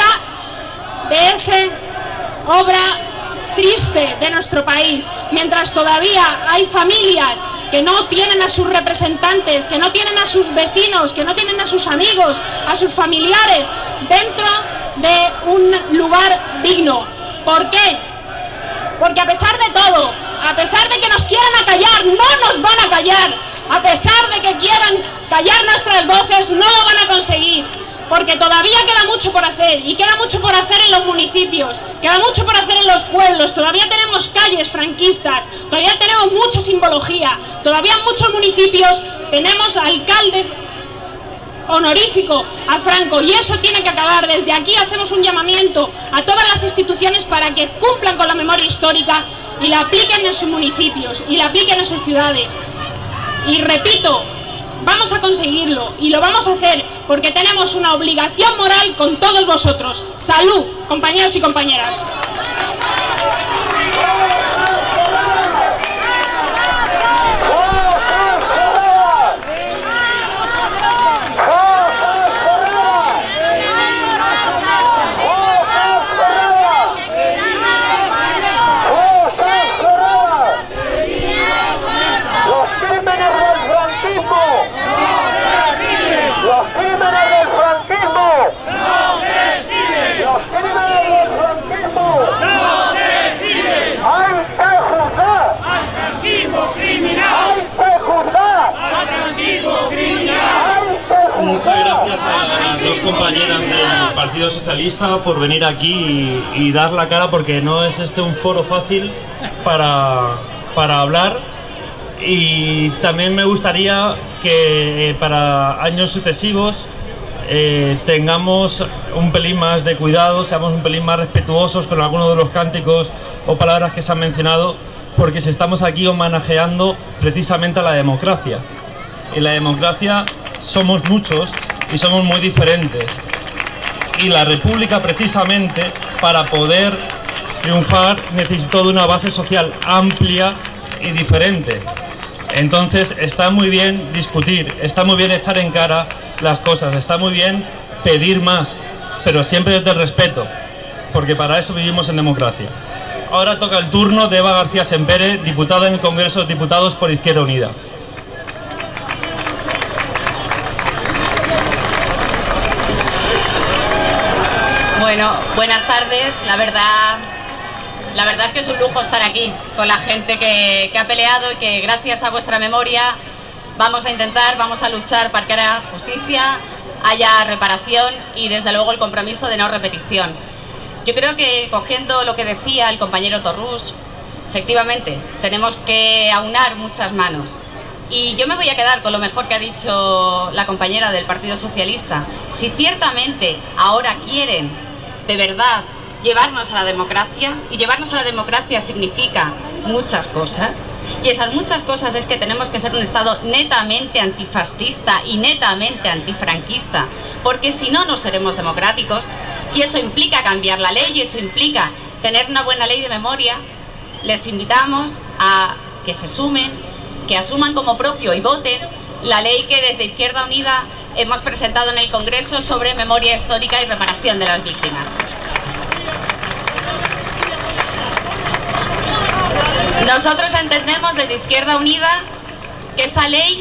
de esa obra triste de nuestro país, mientras todavía hay familias que no tienen a sus representantes, que no tienen a sus vecinos, que no tienen a sus amigos, a sus familiares dentro de un lugar digno. ¿Por qué? Porque a pesar de todo, a pesar de que nos quieran acallar, no nos van a callar. A pesar de que quieran callar nuestras voces, no lo van a conseguir. Porque todavía queda mucho por hacer, y queda mucho por hacer en los municipios, queda mucho por hacer en los pueblos, todavía tenemos calles franquistas, todavía tenemos mucha simbología, todavía en muchos municipios tenemos alcalde honorífico a Franco, y eso tiene que acabar. Desde aquí hacemos un llamamiento a todas las instituciones para que cumplan con la memoria histórica y la apliquen en sus municipios y la apliquen en sus ciudades. Y repito, vamos a conseguirlo, y lo vamos a hacer porque tenemos una obligación moral con todos vosotros. ¡Salud, compañeros y compañeras! Muchas gracias a las dos compañeras del Partido Socialista por venir aquí y, y dar la cara, porque no es este un foro fácil para, para hablar. Y también me gustaría que para años sucesivos eh, tengamos un pelín más de cuidado, seamos un pelín más respetuosos con algunos de los cánticos o palabras que se han mencionado, porque si estamos aquí homenajeando precisamente a la democracia. Y la democracia somos muchos y somos muy diferentes. Y la República, precisamente, para poder triunfar, necesitó de una base social amplia y diferente. Entonces está muy bien discutir, está muy bien echar en cara las cosas, está muy bien pedir más, pero siempre desde el respeto, porque para eso vivimos en democracia. Ahora toca el turno de Eva García Sempere, diputada en el Congreso de Diputados por Izquierda Unida. Bueno, buenas tardes. La verdad, la verdad es que es un lujo estar aquí con la gente que, que ha peleado, y que gracias a vuestra memoria vamos a intentar, vamos a luchar para que haya justicia, haya reparación y desde luego el compromiso de no repetición. Yo creo que, cogiendo lo que decía el compañero Torrús, efectivamente tenemos que aunar muchas manos. Y yo me voy a quedar con lo mejor que ha dicho la compañera del Partido Socialista. Si ciertamente ahora quieren de verdad llevarnos a la democracia, y llevarnos a la democracia significa muchas cosas, y esas muchas cosas es que tenemos que ser un Estado netamente antifascista y netamente antifranquista, porque si no, no seremos democráticos, y eso implica cambiar la ley, y eso implica tener una buena ley de memoria. Les invitamos a que se sumen, que asuman como propio y voten la ley que desde Izquierda Unida hemos presentado en el Congreso sobre memoria histórica y reparación de las víctimas. Nosotros entendemos desde Izquierda Unida que esa ley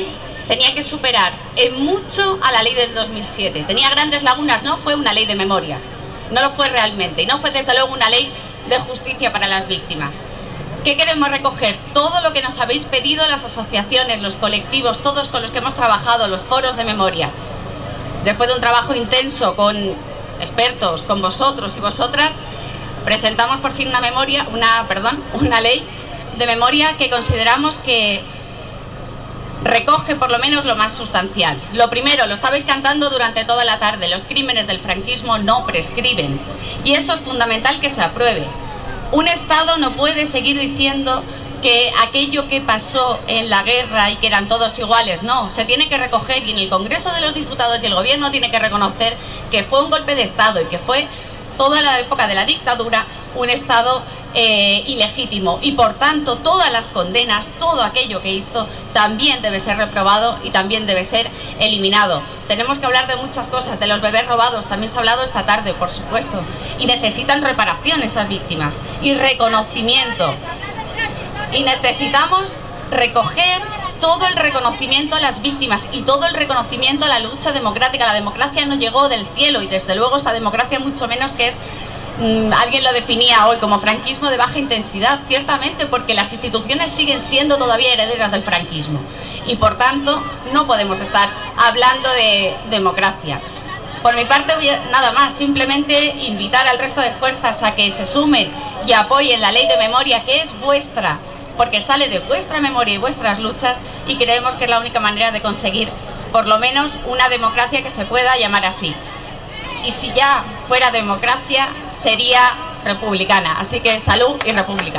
tenía que superar en mucho a la ley del dos mil siete. Tenía grandes lagunas, no fue una ley de memoria, no lo fue realmente, y no fue desde luego una ley de justicia para las víctimas. ¿Qué queremos recoger? Todo lo que nos habéis pedido las asociaciones, los colectivos, todos con los que hemos trabajado, los foros de memoria. Después de un trabajo intenso con expertos, con vosotros y vosotras, presentamos por fin una memoria, una, perdón, una ley de memoria que consideramos que recoge por lo menos lo más sustancial. Lo primero, lo estabais cantando durante toda la tarde, los crímenes del franquismo no prescriben. Y eso es fundamental que se apruebe. Un Estado no puede seguir diciendo que aquello que pasó en la guerra y que eran todos iguales, no, se tiene que recoger, y en el Congreso de los Diputados y el Gobierno tiene que reconocer que fue un golpe de Estado y que fue toda la época de la dictadura un Estado eh, ilegítimo, y por tanto todas las condenas, todo aquello que hizo también debe ser reprobado y también debe ser eliminado. Tenemos que hablar de muchas cosas, de los bebés robados, también se ha hablado esta tarde, por supuesto, y necesitan reparación esas víctimas y reconocimiento, y necesitamos recoger todo el reconocimiento a las víctimas y todo el reconocimiento a la lucha democrática. La democracia no llegó del cielo, y desde luego esta democracia mucho menos, que es, mmm, alguien lo definía hoy como franquismo de baja intensidad, ciertamente, porque las instituciones siguen siendo todavía herederas del franquismo, y por tanto no podemos estar hablando de democracia. Por mi parte, voy a, nada más, simplemente invitar al resto de fuerzas a que se sumen y apoyen la ley de memoria, que es vuestra, porque sale de vuestra memoria y vuestras luchas, y creemos que es la única manera de conseguir por lo menos una democracia que se pueda llamar así. Y si ya fuera democracia, sería republicana. Así que salud y república.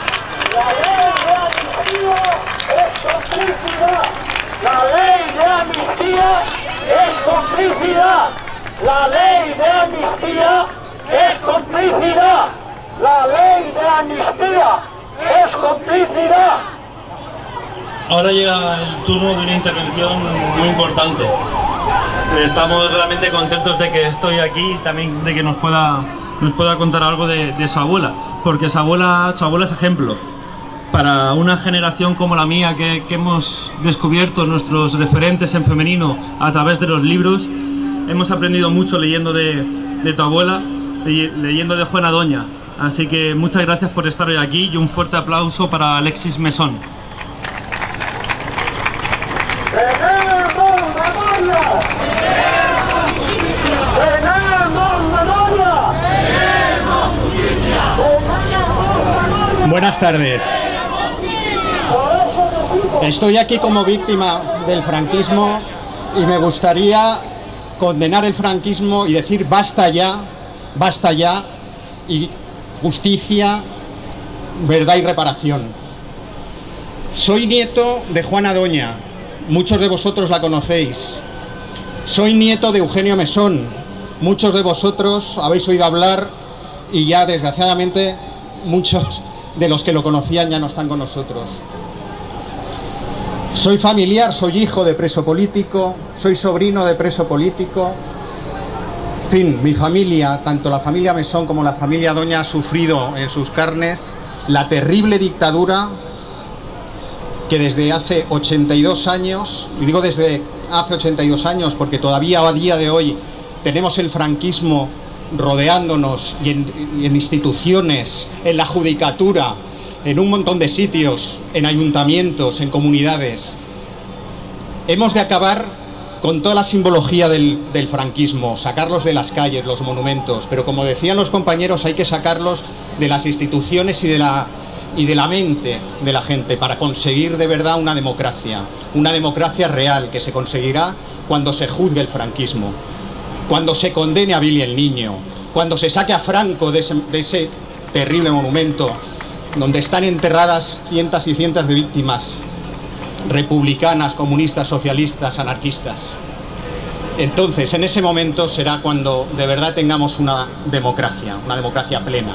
La ley de amnistía es complicidad. La ley de amnistía es complicidad. La ley de amnistía es complicidad. Ahora llega el turno de una intervención muy importante. Estamos realmente contentos de que estoy aquí y también de que nos pueda, nos pueda contar algo de, de su abuela, porque su abuela, su abuela es ejemplo para una generación como la mía, que, que hemos descubierto nuestros referentes en femenino a través de los libros. Hemos aprendido mucho leyendo de, de tu abuela, de, leyendo de Juana Doña. Así que muchas gracias por estar hoy aquí, y un fuerte aplauso para Alexis Mesón. ¡Tenemos memoria! ¡Tenemos memoria! ¡Tenemos justicia! Buenas tardes. Estoy aquí como víctima del franquismo y me gustaría condenar el franquismo y decir basta ya, basta ya, y justicia, verdad y reparación. Soy nieto de Juana Doña, muchos de vosotros la conocéis. Soy nieto de Eugenio Mesón, muchos de vosotros habéis oído hablar, y ya desgraciadamente muchos de los que lo conocían ya no están con nosotros. Soy familiar, soy hijo de preso político, soy sobrino de preso político. En fin, mi familia, tanto la familia Mesón como la familia Doña, ha sufrido en sus carnes la terrible dictadura que desde hace ochenta y dos años, y digo desde hace ochenta y dos años porque todavía a día de hoy tenemos el franquismo rodeándonos, y en, y en instituciones, en la judicatura, en un montón de sitios, en ayuntamientos, en comunidades. Hemos de acabar con toda la simbología del, del franquismo, sacarlos de las calles, los monumentos, pero como decían los compañeros, hay que sacarlos de las instituciones y de la, y de la mente de la gente para conseguir de verdad una democracia, una democracia real, que se conseguirá cuando se juzgue el franquismo, cuando se condene a Billy el Niño, cuando se saque a Franco de ese, de ese terrible monumento donde están enterradas cientos y cientos de víctimas republicanas, comunistas, socialistas, anarquistas. Entonces, en ese momento será cuando de verdad tengamos una democracia, una democracia plena.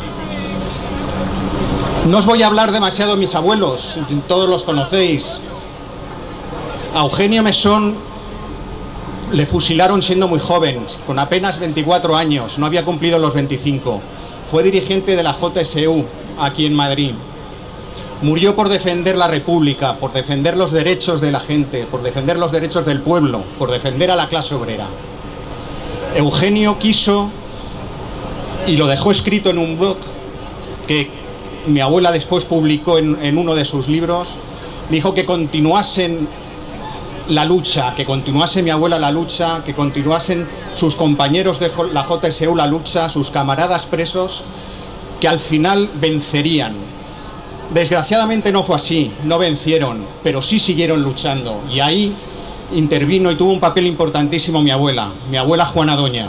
No os voy a hablar demasiado de mis abuelos, todos los conocéis. A Eugenio Mesón le fusilaron siendo muy joven, con apenas veinticuatro años, no había cumplido los veinticinco. Fue dirigente de la J S U aquí en Madrid. Murió por defender la República, por defender los derechos de la gente, por defender los derechos del pueblo, por defender a la clase obrera. Eugenio quiso, y lo dejó escrito en un blog que mi abuela después publicó en, en uno de sus libros, dijo que continuasen la lucha, que continuase mi abuela la lucha, que continuasen sus compañeros de la J S U la lucha, sus camaradas presos, que al final vencerían. Desgraciadamente no fue así, no vencieron, pero sí siguieron luchando, y ahí intervino y tuvo un papel importantísimo mi abuela, mi abuela Juana Doña.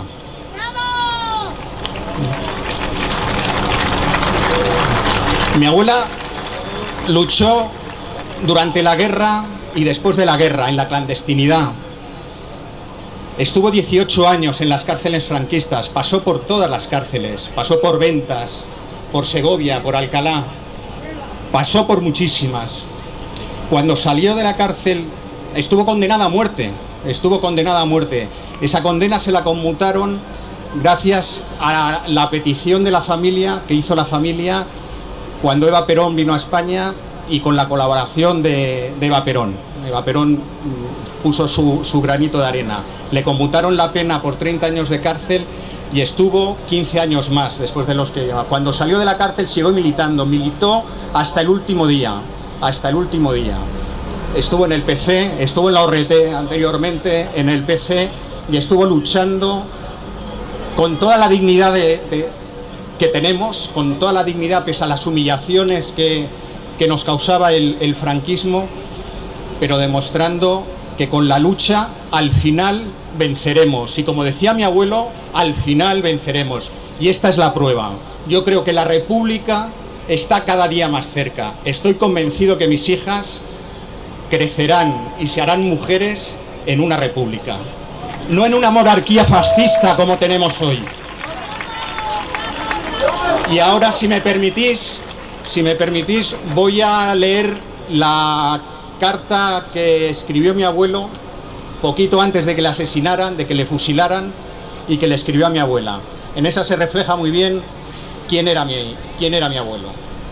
Mi abuela luchó durante la guerra y después de la guerra, en la clandestinidad. Estuvo dieciocho años en las cárceles franquistas, pasó por todas las cárceles, pasó por Ventas, por Segovia, por Alcalá, pasó por muchísimas. Cuando salió de la cárcel, estuvo condenada a muerte, estuvo condenada a muerte. Esa condena se la conmutaron gracias a la petición de la familia, que hizo la familia cuando Eva Perón vino a España, y con la colaboración de, de Eva Perón. Eva Perón puso su, su granito de arena. Le conmutaron la pena por treinta años de cárcel y estuvo quince años más después de los que lleva. Cuando salió de la cárcel siguió militando, militó hasta el último día, hasta el último día. Estuvo en el P C, estuvo en la O R T anteriormente, en el P C, y estuvo luchando con toda la dignidad de, de, que tenemos, con toda la dignidad pese a las humillaciones que, que nos causaba el, el franquismo, pero demostrando que con la lucha al final venceremos, y como decía mi abuelo, al final venceremos, y esta es la prueba. Yo creo que la República está cada día más cerca. Estoy convencido que mis hijas crecerán y se harán mujeres en una república, no en una monarquía fascista como tenemos hoy. Y ahora, si me permitís, si me permitís, voy a leer la carta que escribió mi abuelo poquito antes de que le asesinaran, de que le fusilaran, y que le escribió a mi abuela. En esa se refleja muy bien quién era mi, quién era mi abuelo.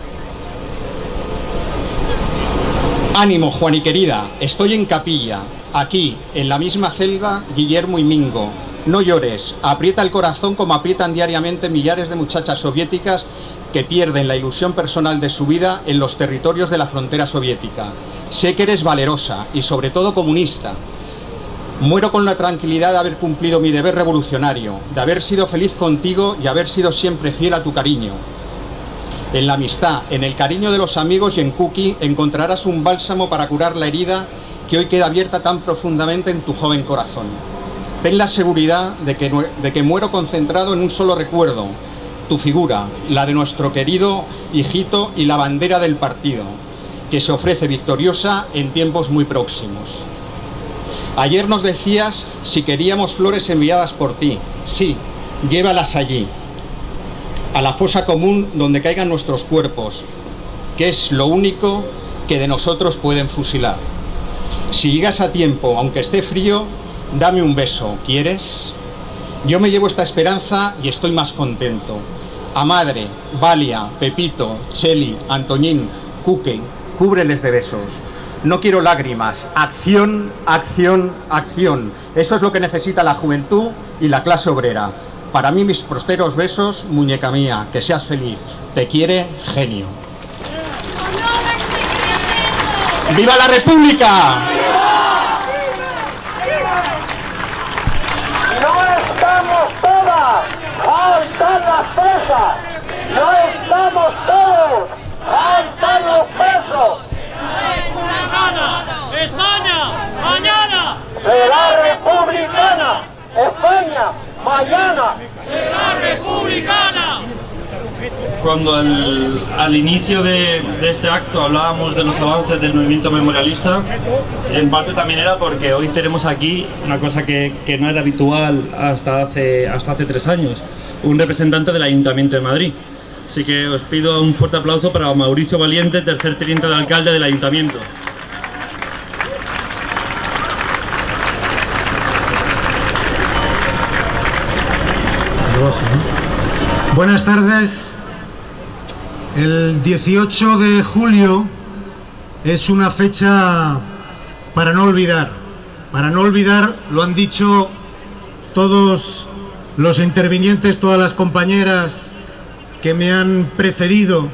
Ánimo, Juani querida, estoy en capilla, aquí, en la misma celda, Guillermo y Mingo. No llores, aprieta el corazón como aprietan diariamente millares de muchachas soviéticas que pierden la ilusión personal de su vida en los territorios de la frontera soviética. Sé que eres valerosa y sobre todo comunista. Muero con la tranquilidad de haber cumplido mi deber revolucionario, de haber sido feliz contigo y haber sido siempre fiel a tu cariño. En la amistad, en el cariño de los amigos y en Cookie encontrarás un bálsamo para curar la herida que hoy queda abierta tan profundamente en tu joven corazón. Ten la seguridad de que, de que muero concentrado en un solo recuerdo, tu figura, la de nuestro querido hijito y la bandera del partido, que se ofrece victoriosa en tiempos muy próximos. Ayer nos decías si queríamos flores enviadas por ti. Sí, llévalas allí, a la fosa común donde caigan nuestros cuerpos, que es lo único que de nosotros pueden fusilar. Si llegas a tiempo, aunque esté frío, dame un beso, ¿quieres? Yo me llevo esta esperanza y estoy más contento. A Madre, Valia, Pepito, Cheli, Antoñín, Cuque, cúbreles de besos. No quiero lágrimas, acción, acción, acción. Eso es lo que necesita la juventud y la clase obrera. Para mí, mis prósperos besos, muñeca mía, que seas feliz. Te quiere, genio. ¡Viva la República! No estamos todas, faltan las presas. No estamos todos, faltan los presos. España, mañana será republicana. España, mañana será republicana. Cuando al, al inicio de, de este acto hablábamos de los avances del movimiento memorialista, en parte también era porque hoy tenemos aquí una cosa que, que no era habitual hasta hace, hasta hace tres años, un representante del Ayuntamiento de Madrid. Así que os pido un fuerte aplauso para Mauricio Valiente, tercer teniente de alcalde del Ayuntamiento. Buenas tardes, El dieciocho de julio es una fecha para no olvidar. Para no olvidar, lo han dicho todos los intervinientes, todas las compañeras que me han precedido,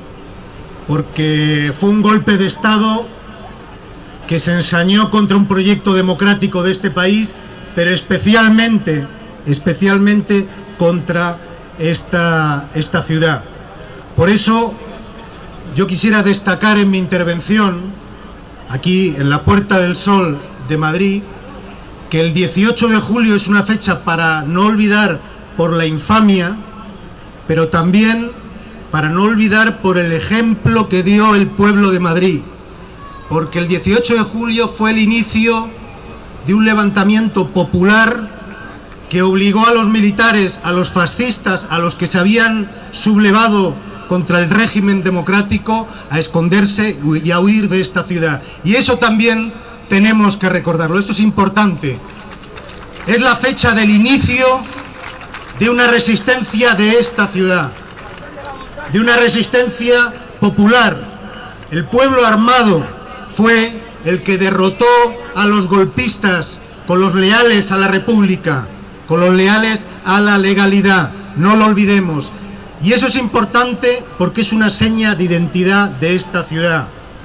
porque fue un golpe de Estado que se ensañó contra un proyecto democrático de este país, pero especialmente, especialmente contra esta, esta ciudad. Por eso yo quisiera destacar en mi intervención, aquí en la Puerta del Sol de Madrid, que el dieciocho de julio es una fecha para no olvidar por la infamia, pero también para no olvidar por el ejemplo que dio el pueblo de Madrid, porque el dieciocho de julio fue el inicio de un levantamiento popular que obligó a los militares, a los fascistas, a los que se habían sublevado contra el régimen democrático, a esconderse y a huir de esta ciudad. Y eso también tenemos que recordarlo, eso es importante. Es la fecha del inicio de una resistencia de esta ciudad, de una resistencia popular. El pueblo armado fue el que derrotó a los golpistas con los leales a la República, con los leales a la legalidad, no lo olvidemos. Y eso es importante porque es una seña de identidad de esta ciudad.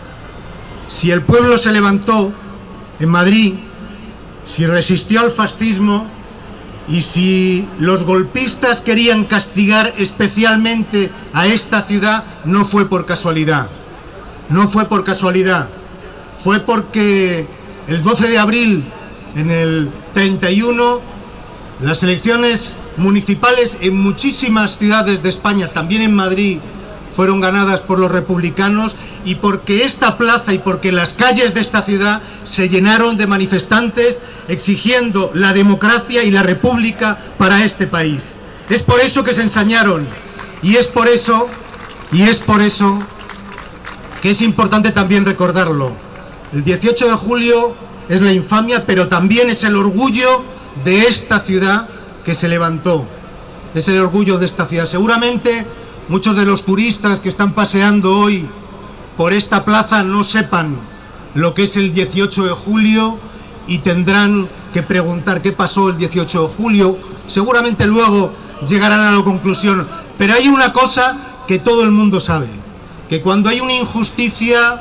Si el pueblo se levantó en Madrid, si resistió al fascismo y si los golpistas querían castigar especialmente a esta ciudad, no fue por casualidad, no fue por casualidad, fue porque el doce de abril, en el treinta y uno, las elecciones municipales en muchísimas ciudades de España, también en Madrid, fueron ganadas por los republicanos, y porque esta plaza y porque las calles de esta ciudad se llenaron de manifestantes exigiendo la democracia y la república para este país. Es por eso que se ensañaron, y es por eso, y es por eso que es importante también recordarlo. El dieciocho de julio es la infamia, pero también es el orgullo de esta ciudad que se levantó. Es el orgullo de esta ciudad. Seguramente muchos de los turistas que están paseando hoy por esta plaza no sepan lo que es el dieciocho de julio y tendrán que preguntar qué pasó el dieciocho de julio. Seguramente luego llegarán a la conclusión. Pero hay una cosa que todo el mundo sabe, que cuando hay una injusticia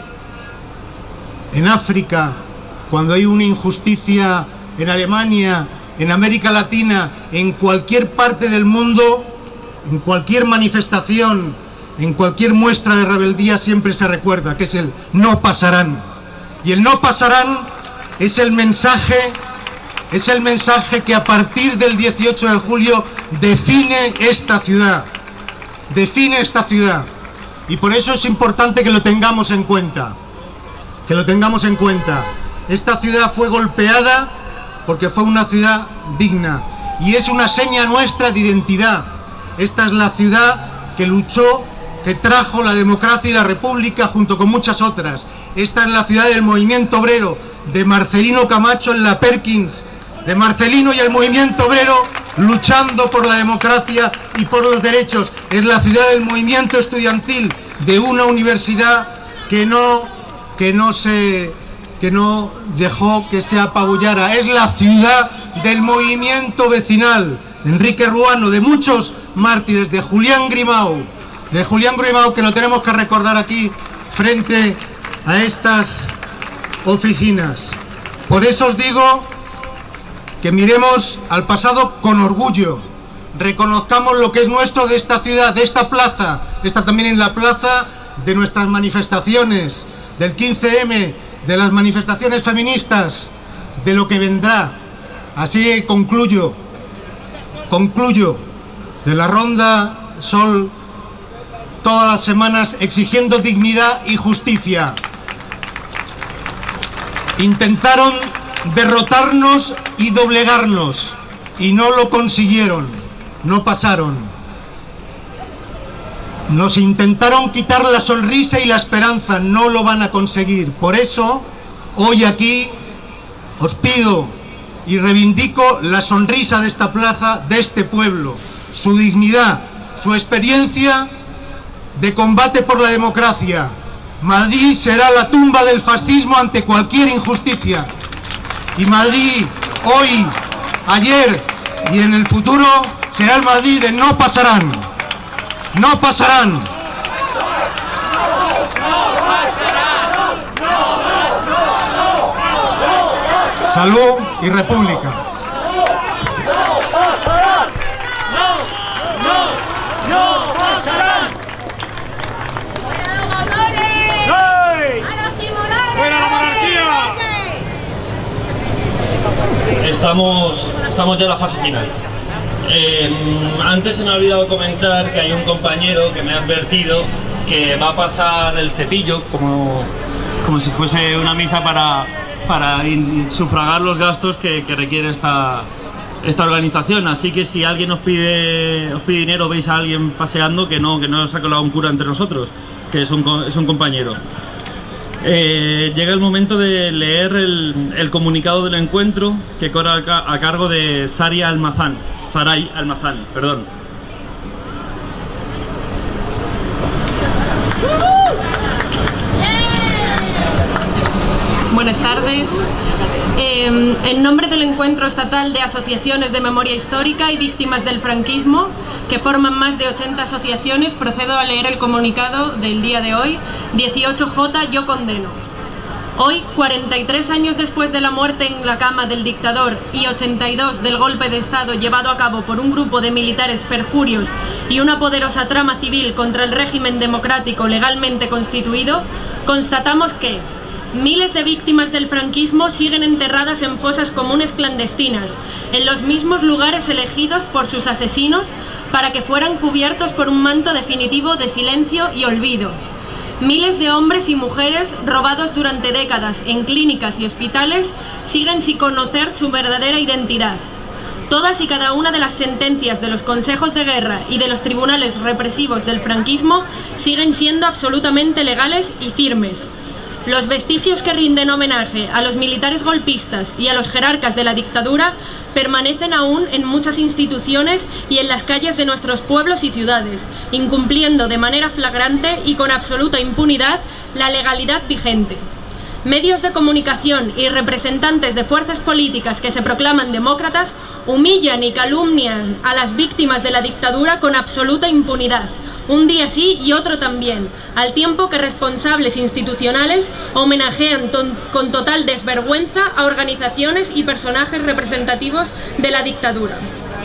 en África, cuando hay una injusticia en Alemania, en América Latina, en cualquier parte del mundo, en cualquier manifestación, en cualquier muestra de rebeldía, siempre se recuerda que es el no pasarán. Y el no pasarán es el mensaje, es el mensaje que a partir del dieciocho de julio define esta ciudad, define esta ciudad. Y por eso es importante que lo tengamos en cuenta, que lo tengamos en cuenta. Esta ciudad fue golpeada porque fue una ciudad digna y es una seña nuestra de identidad. Esta es la ciudad que luchó, que trajo la democracia y la república junto con muchas otras. Esta es la ciudad del movimiento obrero, de Marcelino Camacho en la Perkins, de Marcelino y el movimiento obrero luchando por la democracia y por los derechos. Es la ciudad del movimiento estudiantil, de una universidad que no, que no se... que no dejó que se apabullara. Es la ciudad del movimiento vecinal, de Enrique Ruano, de muchos mártires, de Julián Grimau, de Julián Grimau, que lo tenemos que recordar aquí frente a estas oficinas. Por eso os digo que miremos al pasado con orgullo, reconozcamos lo que es nuestro de esta ciudad, de esta plaza. Está también en la plaza de nuestras manifestaciones, del quince eme, de las manifestaciones feministas, de lo que vendrá. Así concluyo, concluyo, de la Ronda Sol todas las semanas exigiendo dignidad y justicia. Intentaron derrotarnos y doblegarnos y no lo consiguieron, no pasaron. Nos intentaron quitar la sonrisa y la esperanza, no lo van a conseguir. Por eso, hoy aquí os pido y reivindico la sonrisa de esta plaza, de este pueblo, su dignidad, su experiencia de combate por la democracia. Madrid será la tumba del fascismo ante cualquier injusticia. Y Madrid, hoy, ayer y en el futuro, será el Madrid de no pasarán. No pasarán. Salud y República. ¡Fuera la monarquía! Estamos, estamos ya en la fase final. Eh, antes se me ha olvidado comentar que hay un compañero que me ha advertido que va a pasar el cepillo como, como si fuese una misa para, para sufragar los gastos que, que requiere esta, esta organización. Así que si alguien os pide, os pide dinero, veis a alguien paseando, que no, que no os ha colado un cura entre nosotros, que es un, es un compañero. Eh, llega el momento de leer el, el comunicado del encuentro que corre a, a cargo de Saria Almazán, Saray Almazán, perdón. Buenas tardes. Eh, en nombre del Encuentro Estatal de Asociaciones de Memoria Histórica y Víctimas del Franquismo, que forman más de ochenta asociaciones, procedo a leer el comunicado del día de hoy, dieciocho J, yo condeno. Hoy, cuarenta y tres años después de la muerte en la cama del dictador y ochenta y dos del golpe de Estado llevado a cabo por un grupo de militares perjurios y una poderosa trama civil contra el régimen democrático legalmente constituido, constatamos que miles de víctimas del franquismo siguen enterradas en fosas comunes clandestinas, en los mismos lugares elegidos por sus asesinos para que fueran cubiertos por un manto definitivo de silencio y olvido. Miles de hombres y mujeres robados durante décadas en clínicas y hospitales siguen sin conocer su verdadera identidad. Todas y cada una de las sentencias de los consejos de guerra y de los tribunales represivos del franquismo siguen siendo absolutamente legales y firmes. Los vestigios que rinden homenaje a los militares golpistas y a los jerarcas de la dictadura permanecen aún en muchas instituciones y en las calles de nuestros pueblos y ciudades, incumpliendo de manera flagrante y con absoluta impunidad la legalidad vigente. Medios de comunicación y representantes de fuerzas políticas que se proclaman demócratas humillan y calumnian a las víctimas de la dictadura con absoluta impunidad, un día sí y otro también, al tiempo que responsables institucionales homenajean con total desvergüenza a organizaciones y personajes representativos de la dictadura.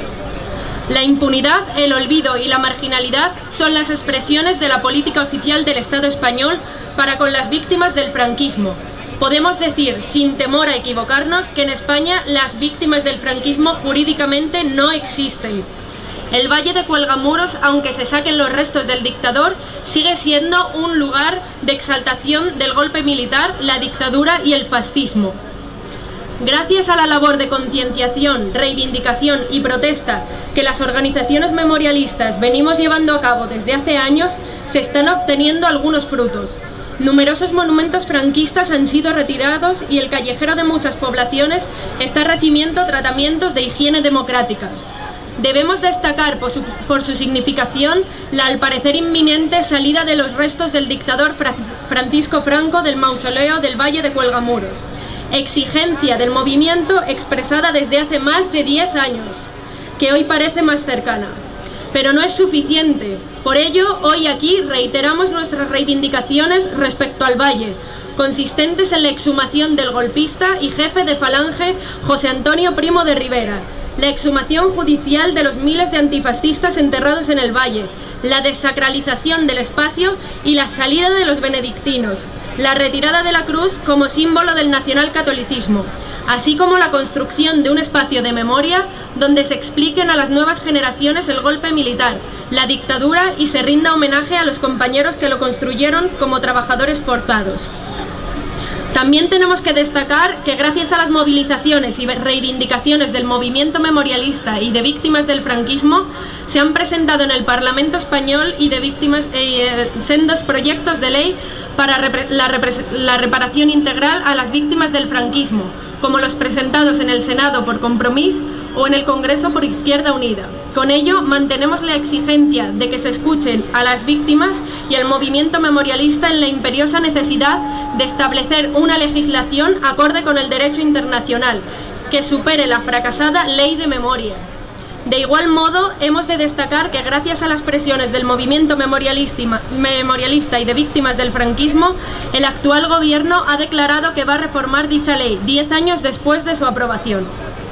La impunidad, el olvido y la marginalidad son las expresiones de la política oficial del Estado español para con las víctimas del franquismo. Podemos decir, sin temor a equivocarnos, que en España las víctimas del franquismo jurídicamente no existen. El Valle de Cuelgamuros, aunque se saquen los restos del dictador, sigue siendo un lugar de exaltación del golpe militar, la dictadura y el fascismo. Gracias a la labor de concienciación, reivindicación y protesta que las organizaciones memorialistas venimos llevando a cabo desde hace años, se están obteniendo algunos frutos. Numerosos monumentos franquistas han sido retirados y el callejero de muchas poblaciones está recibiendo tratamientos de higiene democrática. Debemos destacar por su, por su significación la al parecer inminente salida de los restos del dictador Fra- Francisco Franco del mausoleo del Valle de Cuelgamuros, exigencia del movimiento expresada desde hace más de diez años, que hoy parece más cercana. Pero no es suficiente, por ello hoy aquí reiteramos nuestras reivindicaciones respecto al Valle, consistentes en la exhumación del golpista y jefe de Falange José Antonio Primo de Rivera, la exhumación judicial de los miles de antifascistas enterrados en el Valle, la desacralización del espacio y la salida de los benedictinos, la retirada de la cruz como símbolo del nacionalcatolicismo, así como la construcción de un espacio de memoria donde se expliquen a las nuevas generaciones el golpe militar, la dictadura y se rinda homenaje a los compañeros que lo construyeron como trabajadores forzados. También tenemos que destacar que gracias a las movilizaciones y reivindicaciones del movimiento memorialista y de víctimas del franquismo, se han presentado en el Parlamento español y de víctimas eh, sendos proyectos de ley para la, la reparación integral a las víctimas del franquismo, como los presentados en el Senado por Compromís o en el Congreso por Izquierda Unida. Con ello, mantenemos la exigencia de que se escuchen a las víctimas y al movimiento memorialista en la imperiosa necesidad de establecer una legislación acorde con el derecho internacional que supere la fracasada Ley de Memoria. De igual modo, hemos de destacar que gracias a las presiones del movimiento memorialista y de víctimas del franquismo, el actual gobierno ha declarado que va a reformar dicha ley, diez años después de su aprobación.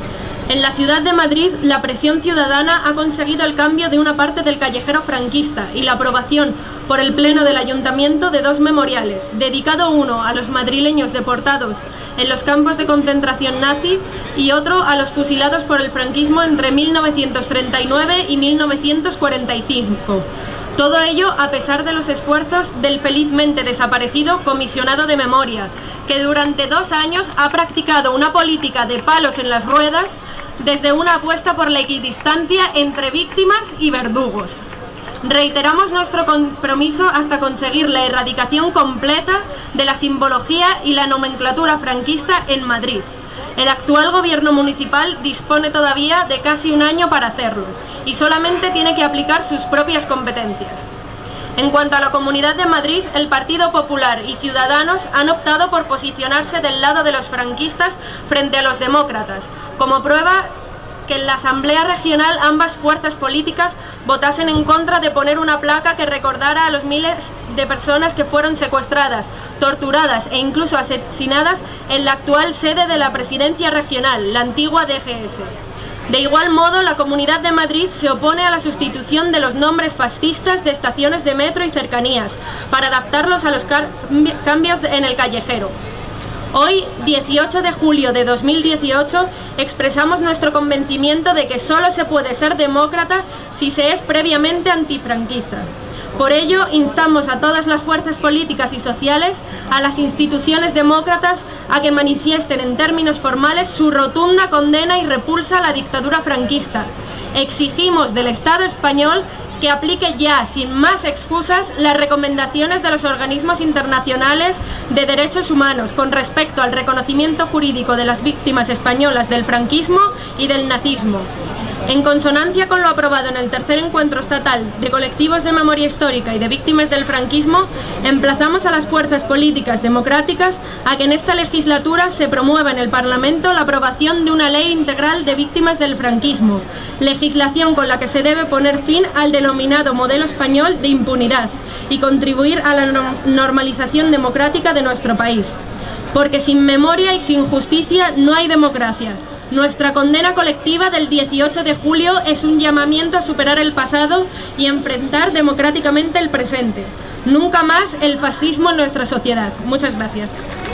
En la ciudad de Madrid, la presión ciudadana ha conseguido el cambio de una parte del callejero franquista y la aprobación por el Pleno del Ayuntamiento de dos memoriales, dedicado uno a los madrileños deportados en los campos de concentración nazi y otro a los fusilados por el franquismo entre mil novecientos treinta y nueve y mil novecientos cuarenta y cinco. Todo ello a pesar de los esfuerzos del felizmente desaparecido Comisionado de Memoria, que durante dos años ha practicado una política de palos en las ruedas desde una apuesta por la equidistancia entre víctimas y verdugos. Reiteramos nuestro compromiso hasta conseguir la erradicación completa de la simbología y la nomenclatura franquista en Madrid. El actual gobierno municipal dispone todavía de casi un año para hacerlo y solamente tiene que aplicar sus propias competencias. En cuanto a la Comunidad de Madrid, el Partido Popular y Ciudadanos han optado por posicionarse del lado de los franquistas frente a los demócratas, como prueba que en la Asamblea Regional ambas fuerzas políticas votasen en contra de poner una placa que recordara a los miles de personas que fueron secuestradas, torturadas e incluso asesinadas en la actual sede de la Presidencia Regional, la antigua D G S. De igual modo, la Comunidad de Madrid se opone a la sustitución de los nombres fascistas de estaciones de metro y cercanías, para adaptarlos a los cambios en el callejero. Hoy, dieciocho de julio de dos mil dieciocho, expresamos nuestro convencimiento de que solo se puede ser demócrata si se es previamente antifranquista. Por ello, instamos a todas las fuerzas políticas y sociales, a las instituciones demócratas, a que manifiesten en términos formales su rotunda condena y repulsa a la dictadura franquista. Exigimos del Estado español que aplique ya, sin más excusas, las recomendaciones de los organismos internacionales de derechos humanos con respecto al reconocimiento jurídico de las víctimas españolas del franquismo y del nazismo. En consonancia con lo aprobado en el tercer encuentro estatal de colectivos de memoria histórica y de víctimas del franquismo, emplazamos a las fuerzas políticas democráticas a que en esta legislatura se promueva en el Parlamento la aprobación de una ley integral de víctimas del franquismo, legislación con la que se debe poner fin al denominado modelo español de impunidad y contribuir a la normalización democrática de nuestro país. Porque sin memoria y sin justicia no hay democracia. Nuestra condena colectiva del dieciocho de julio es un llamamiento a superar el pasado y enfrentar democráticamente el presente. Nunca más el fascismo en nuestra sociedad. Muchas gracias.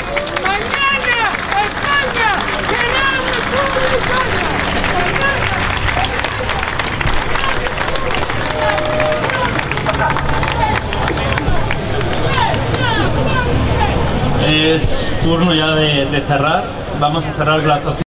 ¡Mañana España será republicana! Es turno ya de, de cerrar. Vamos a cerrar la actuación.